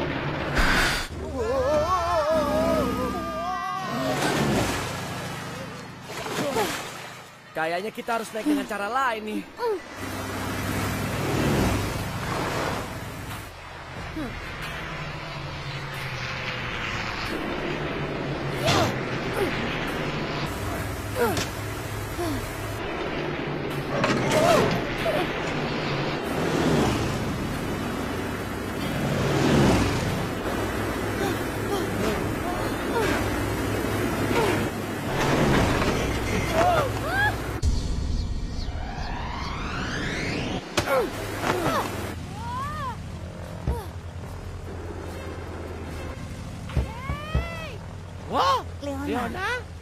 S5: Kayaknya kita harus naik dengan cara lain nih.
S14: Wah,
S13: Leona.
S14: Leona.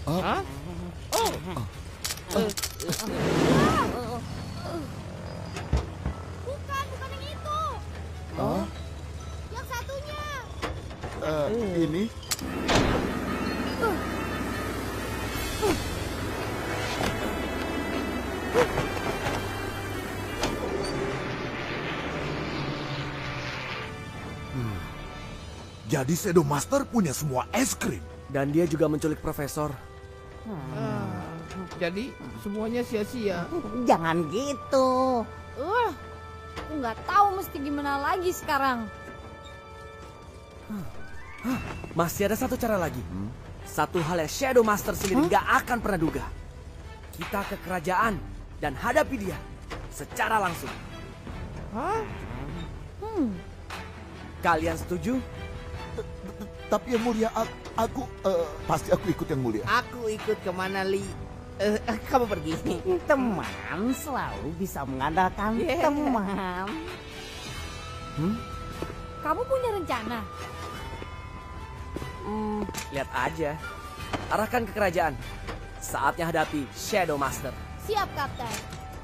S14: Hah? Oh.
S10: Bukan, bukan yang itu.
S11: Oh,
S10: Yang satunya.
S11: eh, ini?
S6: Hmm. Jadi Shadow Master punya semua es krim.
S5: Dan dia juga menculik Profesor.
S14: Ah, jadi semuanya sia-sia.
S13: Jangan gitu.
S10: Uh, aku nggak tahu mesti gimana lagi sekarang.
S5: Masih ada satu cara lagi. Satu hal yang Shadow Master sendiri nggak akan pernah duga. Kita ke kerajaan dan hadapi dia secara langsung.
S14: Hah?
S10: Hmm.
S5: Kalian setuju?
S11: Tapi yang mulia, aku, aku eh, pasti aku ikut yang mulia.
S14: Aku ikut kemana, Li? Eh, eh, kamu pergi.
S13: Teman selalu bisa mengandalkan
S14: Yeah.
S13: teman.
S5: Hmm?
S10: Kamu punya rencana?
S5: Hmm, lihat aja. Arahkan ke kerajaan. Saatnya hadapi Shadow Master.
S10: Siap, Kapten.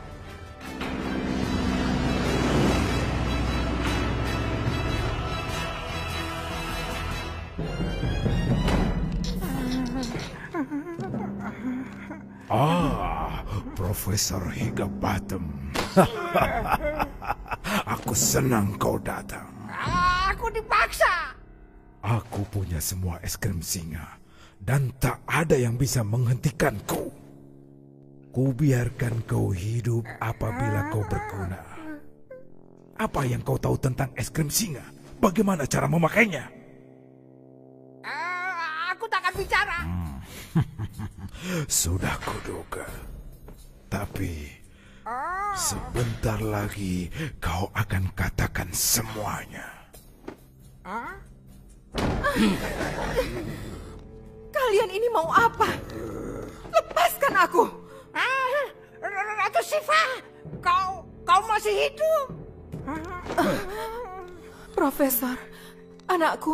S6: Ah, Profesor Higginbottom. Aku senang kau datang.
S14: Aku dipaksa.
S6: Aku punya semua es krim singa dan tak ada yang bisa menghentikanku. Kubiarkan kau hidup apabila kau berguna. Apa yang kau tahu tentang es krim singa? Bagaimana cara memakainya?
S14: Ah, aku tak akan bicara.
S6: Sudah kuduga. Tapi sebentar lagi kau akan katakan semuanya.
S7: Ah? Kalian ini mau apa? Lepaskan aku!
S14: Ah, Ratu Siva, kau kau masih hidup?
S7: Profesor, anakku.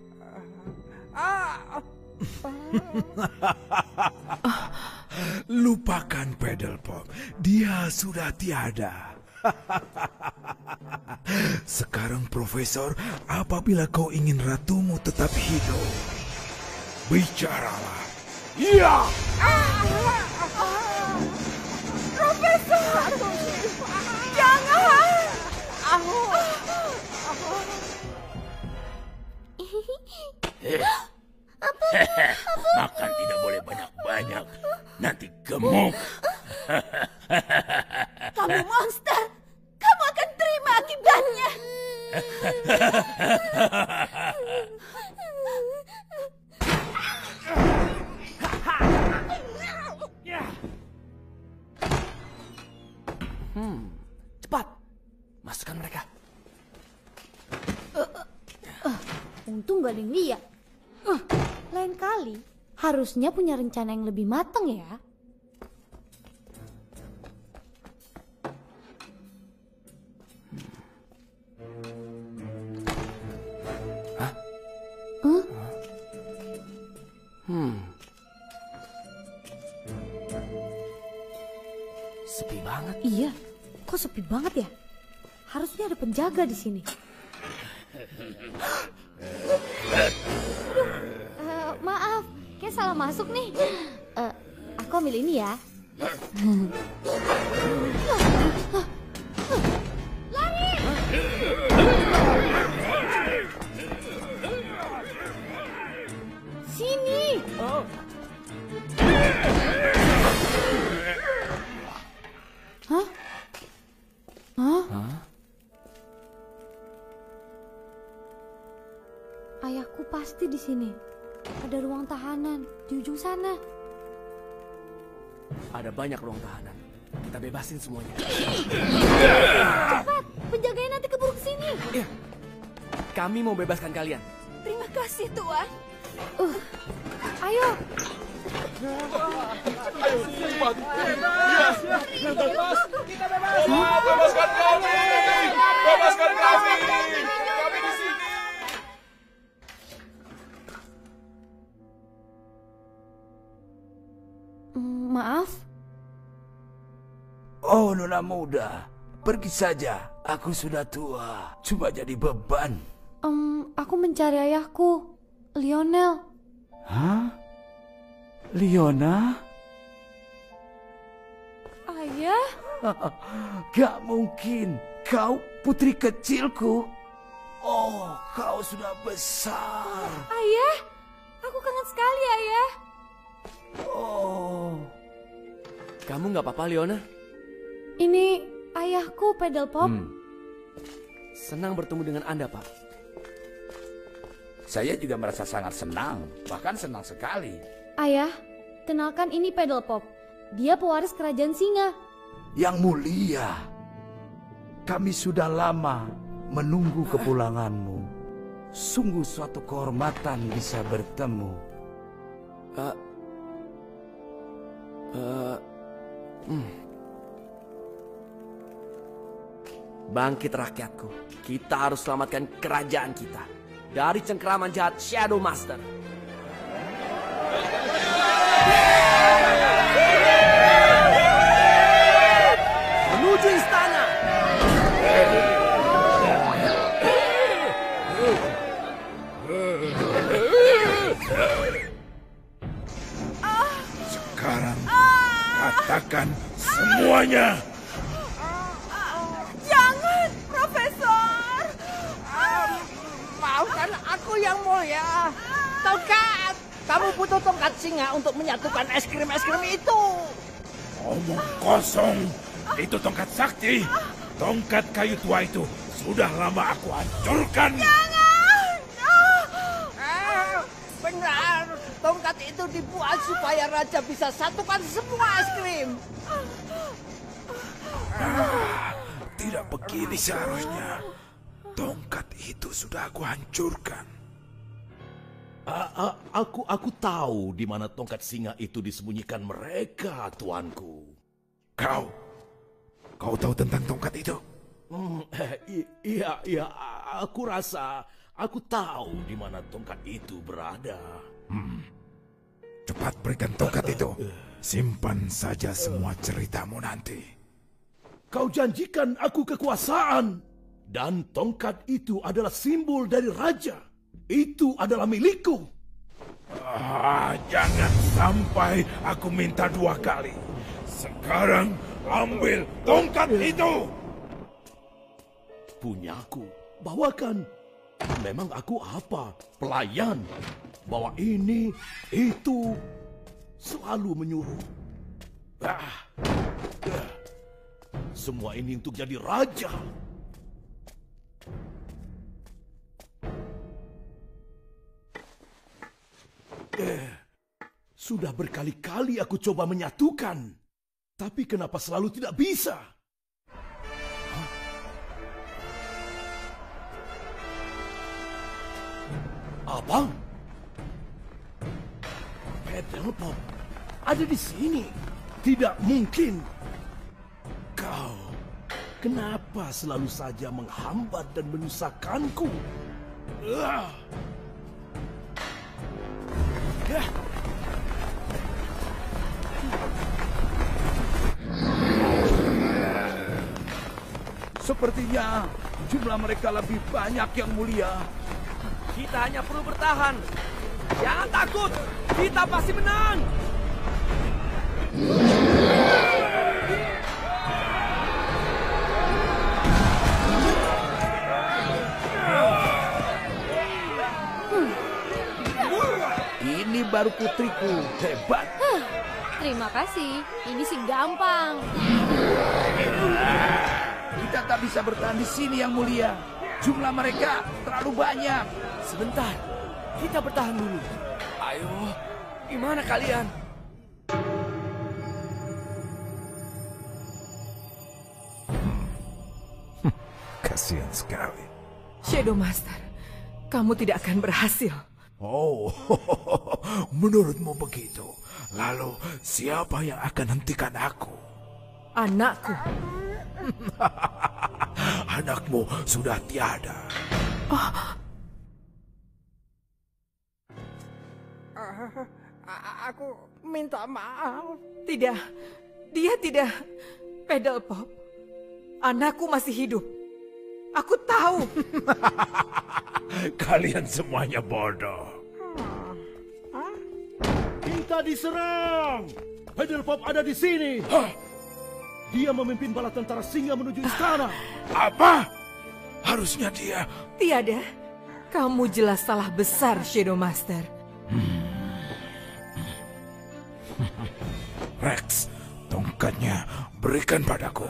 S14: Ah.
S6: Lupakan Pedal Pop, dia sudah tiada. Sekarang Profesor, apabila kau ingin ratumu tetap hidup, bicaralah. Iya.
S7: Profesor, jangan.
S9: Makan tidak boleh banyak-banyak, nanti gemuk.
S10: Kamu monster. Kamu akan terima akibatnya.
S5: Hmm, cepat. Masukkan mereka.
S10: Uh, uh, uh, untung gak ada yang lihat. Uh, lain kali harusnya punya rencana yang lebih matang ya.
S5: Hah?
S10: Huh?
S5: Hmm. Sepi banget.
S10: Iya, kok sepi banget ya? Harusnya ada penjaga di sini. Uh, maaf, kayak salah masuk nih. Uh, aku ambil ini ya. Lari! Sini! Hah? Hah?
S5: Hah?
S10: Ayahku pasti di sini. Ada ruang tahanan di ujung sana.
S5: Ada banyak ruang tahanan. Kita bebasin semuanya.
S10: Cepat, penjaganya nanti keburu ke sini.
S5: Iya. Kami mau bebaskan kalian.
S10: Terima kasih, Tuan. Uh, ayo.
S12: Ayo, cepat. Yes, kita bebas. Kita bebas. Bebaskan kami. Bebaskan kami. Kami di sini.
S17: Maaf.
S18: Oh, Nona muda, pergi saja. Aku sudah tua, cuma jadi beban.
S17: Um, aku mencari ayahku, Lionel.
S18: Hah? Leona?
S17: Ayah?
S18: Gak mungkin, kau putri kecilku. Oh, kau sudah besar.
S17: Ayah, aku kangen sekali, Ayah.
S18: Oh.
S5: Kamu gak apa-apa, Leona?
S17: Ini ayahku, Pedal Pop.
S5: Hmm. Senang bertemu dengan Anda, Pak.
S19: Saya juga merasa sangat senang, bahkan senang sekali.
S17: Ayah, kenalkan ini Pedal Pop. Dia pewaris kerajaan Singa.
S18: Yang mulia, kami sudah lama menunggu kepulanganmu. Sungguh suatu kehormatan bisa bertemu.
S5: Uh, uh, hmm. Bangkit rakyatku, kita harus selamatkan kerajaan kita dari cengkeraman jahat Shadow Master. Menuju istana.
S6: Sekarang katakan semuanya.
S3: Jangan, Profesor. Um, maafkan aku yang mulia. Tongkat, kamu butuh tongkat singa untuk menyatukan es krim-es krim itu.
S6: Omong kosong. Itu tongkat sakti. Tongkat kayu tua itu sudah lama aku hancurkan.
S3: Jangan. Eh, benar, tongkat itu dibuat supaya raja bisa satukan semua es krim.
S6: Ah, tidak begini seharusnya. Tongkat itu sudah aku hancurkan.
S8: A- a- aku aku tahu di mana tongkat singa itu disembunyikan mereka, tuanku.
S6: Kau, kau tahu tentang tongkat itu?
S8: Hmm, i- iya, iya, aku rasa aku tahu di mana tongkat itu berada.
S6: Hmm. Cepat berikan tongkat itu. Simpan saja semua ceritamu nanti.
S8: Kau janjikan aku kekuasaan. Dan tongkat itu adalah simbol dari raja. Itu adalah milikku.
S6: Ah, jangan sampai aku minta dua kali. Sekarang ambil tongkat itu.
S8: Punyaku, bawakan. Memang aku apa? Pelayan. Bawa ini, itu. Selalu menyuruh. Ah. Ah. Semua ini untuk jadi raja. Eh, sudah berkali-kali aku coba menyatukan. Tapi kenapa selalu tidak bisa? Hah? Apa? Pedal Pop ada di sini. Tidak mungkin. Kau, kenapa selalu saja menghambat dan menyusahkanku? Ah. Ah.
S18: Sepertinya jumlah mereka lebih banyak, yang mulia.
S5: Kita hanya perlu bertahan. Jangan takut, kita pasti menang.
S18: Ini baru putriku, hebat.
S10: Huh, terima kasih, ini sih gampang.
S18: Kita tak bisa bertahan di sini, yang mulia. Jumlah mereka terlalu banyak.
S5: Sebentar, kita bertahan dulu. Ayo, gimana kalian?
S6: Kasihan sekali.
S7: Shadow Master, kamu tidak akan berhasil.
S6: Oh, menurutmu begitu? Lalu siapa yang akan hentikan aku?
S7: Anakku.
S6: Anakmu sudah tiada.
S7: Oh.
S3: Uh, A- aku minta maaf.
S7: Tidak, dia tidak. Pedal Pop, anakku masih hidup. Aku tahu.
S6: Kalian semuanya bodoh.
S8: Kita diserang. Pedal Pop ada di sini. Dia memimpin bala tentara singa menuju istana.
S6: Apa? Harusnya dia.
S7: Tiada. Kamu jelas salah besar, Shadow Master.
S6: Rex, tongkatnya berikan padaku.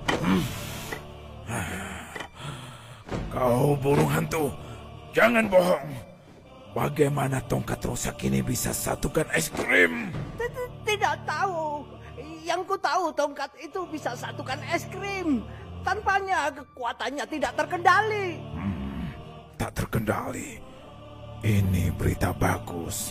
S6: Kau burung hantu, jangan bohong. Bagaimana tongkat rusak ini bisa satukan es krim?
S3: Tidak tahu. Yang ku tahu tongkat itu bisa satukan es krim. Tanpanya kekuatannya tidak terkendali.
S6: Hmm, tak terkendali. Ini berita bagus.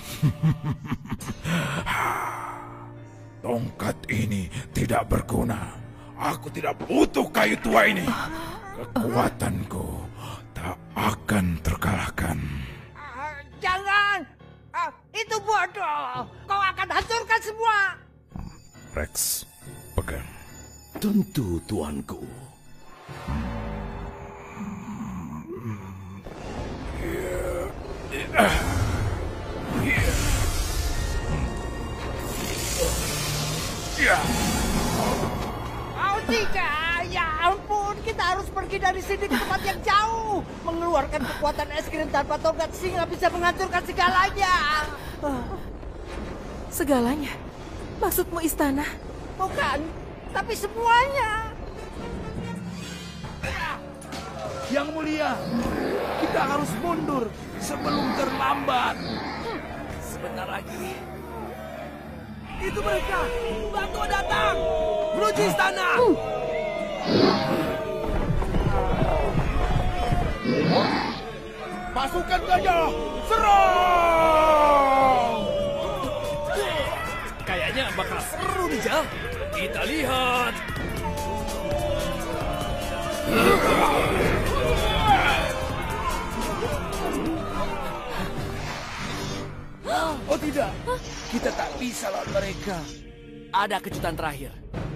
S6: Tongkat ini tidak berguna. Aku tidak butuh kayu tua ini. Kekuatanku tak akan terkalahkan.
S3: Uh, jangan. Uh, itu bodoh. Kau akan hancurkan semua.
S6: Rex, pegang.
S8: Tentu, tuanku.
S3: Oh tidak, ya ampun. Kita harus pergi dari sini ke tempat yang jauh. Mengeluarkan kekuatan es krim tanpa tongkat singa bisa menghancurkan segalanya.
S7: Segalanya? Maksudmu istana?
S3: Bukan, tapi semuanya.
S18: Yang mulia, kita harus mundur sebelum terlambat.
S5: Hmm, sebentar lagi.
S18: Itu mereka, Batu datang, menuju istana.
S12: Pasukan gajah, serang!
S5: Kayaknya bakal seru nih, Jal. Kita lihat.
S18: Oh tidak, kita tak bisa lawan mereka.
S5: Ada kejutan terakhir.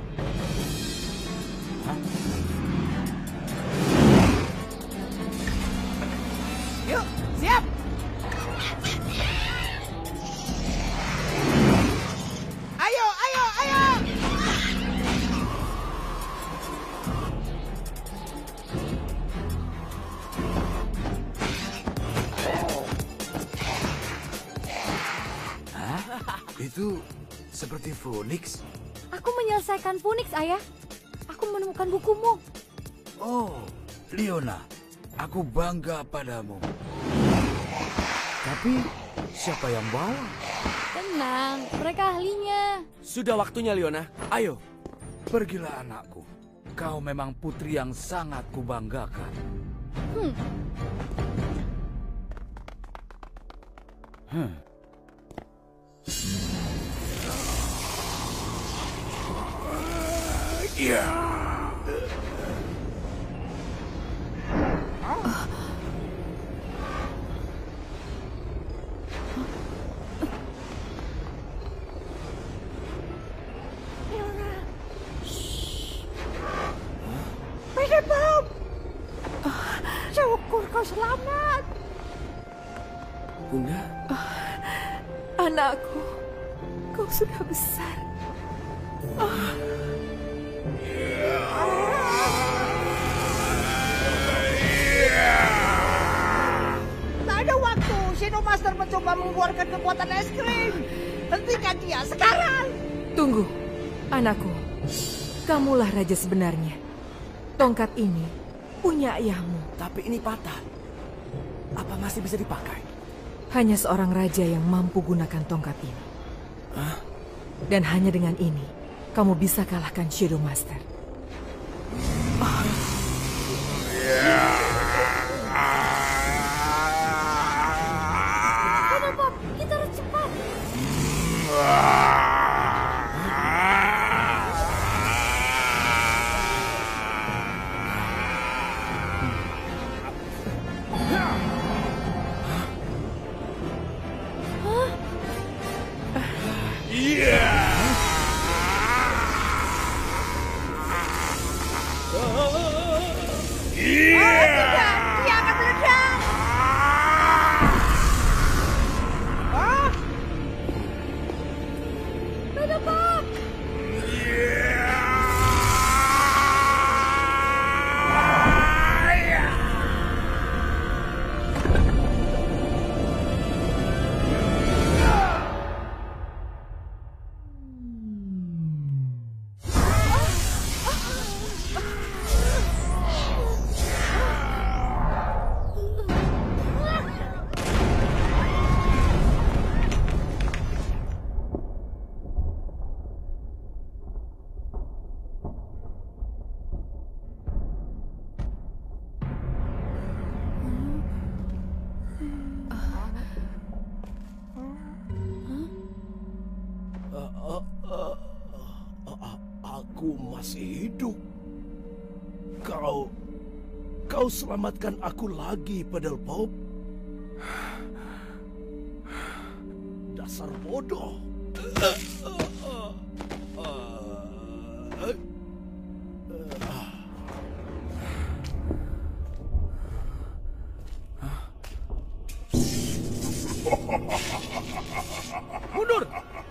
S3: Yuk, siap. Ayo, ayo, ayo.
S18: Itu seperti Phoenix.
S17: Aku menyelesaikan Phoenix, Ayah. Aku menemukan bukumu.
S18: Oh, Leona, aku bangga padamu. Tapi siapa yang bawa?
S17: Tenang, mereka ahlinya.
S5: Sudah waktunya, Leona. Ayo.
S18: Pergilah anakku. Kau memang putri yang sangat kubanggakan.
S17: Hmm.
S18: Hmm.
S6: Iya.
S3: Pedal Pop. Syukur kau selamat.
S5: Bunda.
S7: Anakku, kau sudah besar. Oh.
S3: Tak ada waktu. Shadow Master mencoba mengeluarkan kekuatan es krim. Hentikan dia sekarang.
S7: Tunggu, anakku. Kamulah raja sebenarnya. Tongkat ini punya ayahmu.
S5: Tapi ini patah. Apa masih bisa dipakai?
S7: Hanya seorang raja yang mampu gunakan tongkat ini.
S5: Hah?
S7: Dan hanya dengan ini, kamu bisa kalahkan Shadow Master. Oh.
S17: Pedal Pop, kita harus cepat.
S7: Hah?
S3: Dia akan meledak. Ah.
S7: Pedal Pop.
S8: Aku masih hidup. Kau, kau selamatkan aku lagi, Pedal Pop. Dasar bodoh.
S5: Mundur!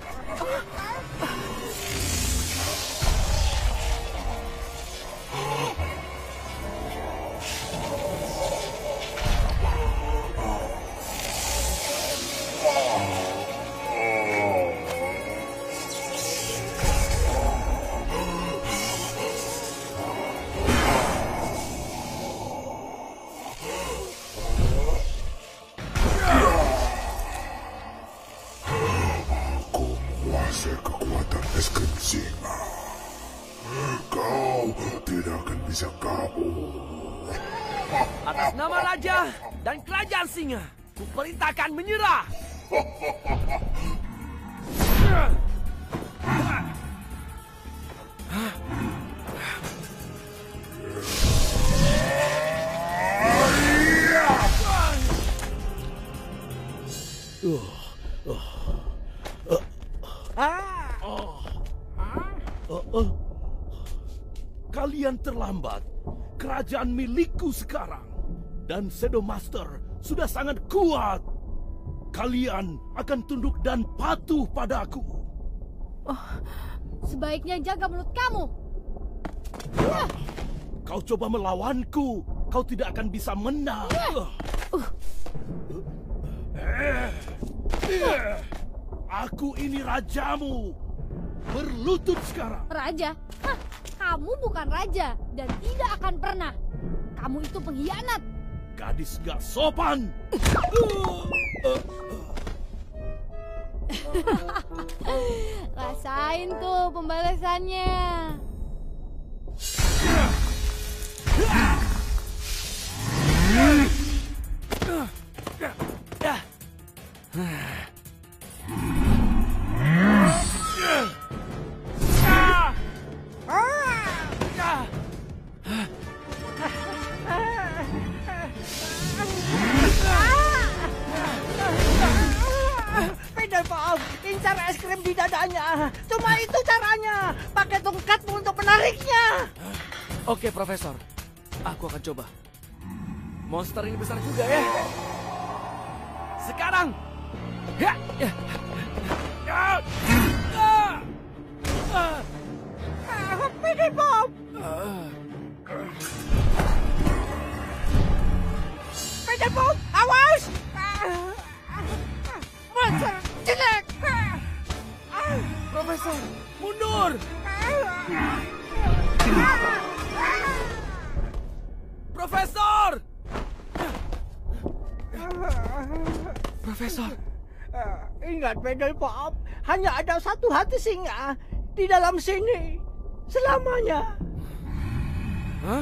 S6: Kekuatan es krim singa. Kau tidak akan bisa kabur.
S5: Atas nama Raja dan Kerajaan Singa, kuperintahkan menyerah.
S8: Uh, uh. Kalian terlambat. Kerajaan milikku sekarang. Dan Shadow Master sudah sangat kuat. Kalian akan tunduk dan patuh padaku.
S10: Oh, sebaiknya jaga mulut kamu.
S8: Kau coba melawanku, kau tidak akan bisa menang.
S10: Uh.
S8: Eh, eh. Aku ini rajamu. Berlutut sekarang.
S10: Raja? Hah, kamu bukan raja dan tidak akan pernah. Kamu itu pengkhianat.
S8: Gadis gak sopan.
S10: Rasain tuh pembalasannya.
S3: Pedal Pop, incar es krim di dadanya. Cuma itu caranya. Pakai tongkatmu untuk menariknya.
S5: Oke, Profesor. Aku akan coba. Monster ini besar juga ya. Sekarang. Ya. Ya. Ya.
S3: Ah, Pedal Pop. Pedal Pop, awas. Monster jelek.
S5: Profesor, mundur. Profesor! Profesor.
S3: Uh, ingat Pedal Pop, hanya ada satu hati singa di dalam sini selamanya.
S5: Hah?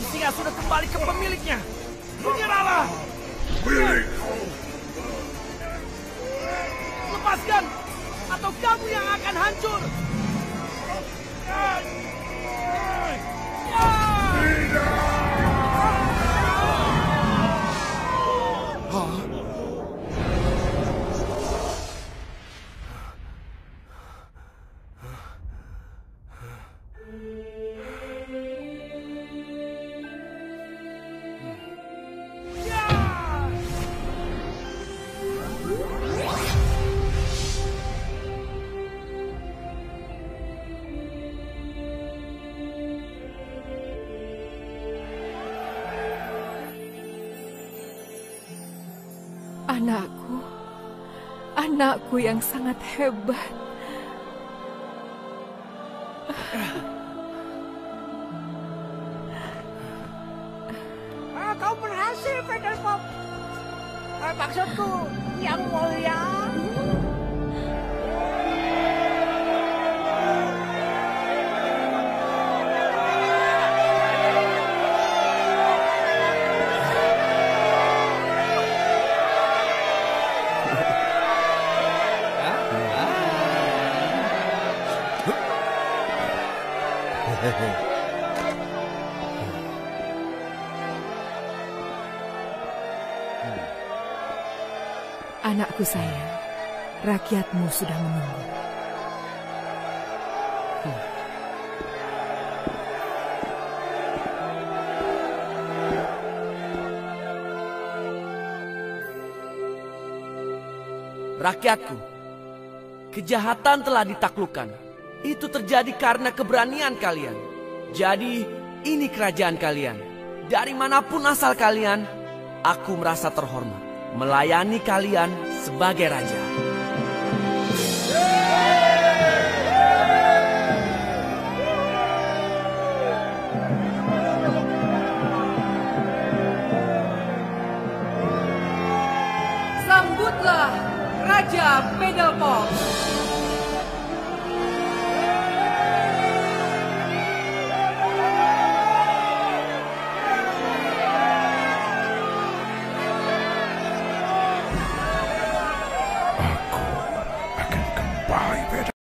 S5: singa sudah kembali ke pemiliknya. Menyerahlah! Lepaskan, atau kamu yang akan hancur!
S20: Anakku, anakku yang sangat hebat.
S3: Ah, kau berhasil, Pedal Pop. Ah, maksudku, yang mulia.
S20: Anakku sayang, rakyatmu sudah menunggu.
S5: Rakyatku, kejahatan telah ditaklukkan. Itu terjadi karena keberanian kalian. Jadi, ini kerajaan kalian. Dari manapun asal kalian, aku merasa terhormat melayani kalian sebagai raja.
S20: Sambutlah Raja Pedal Pop.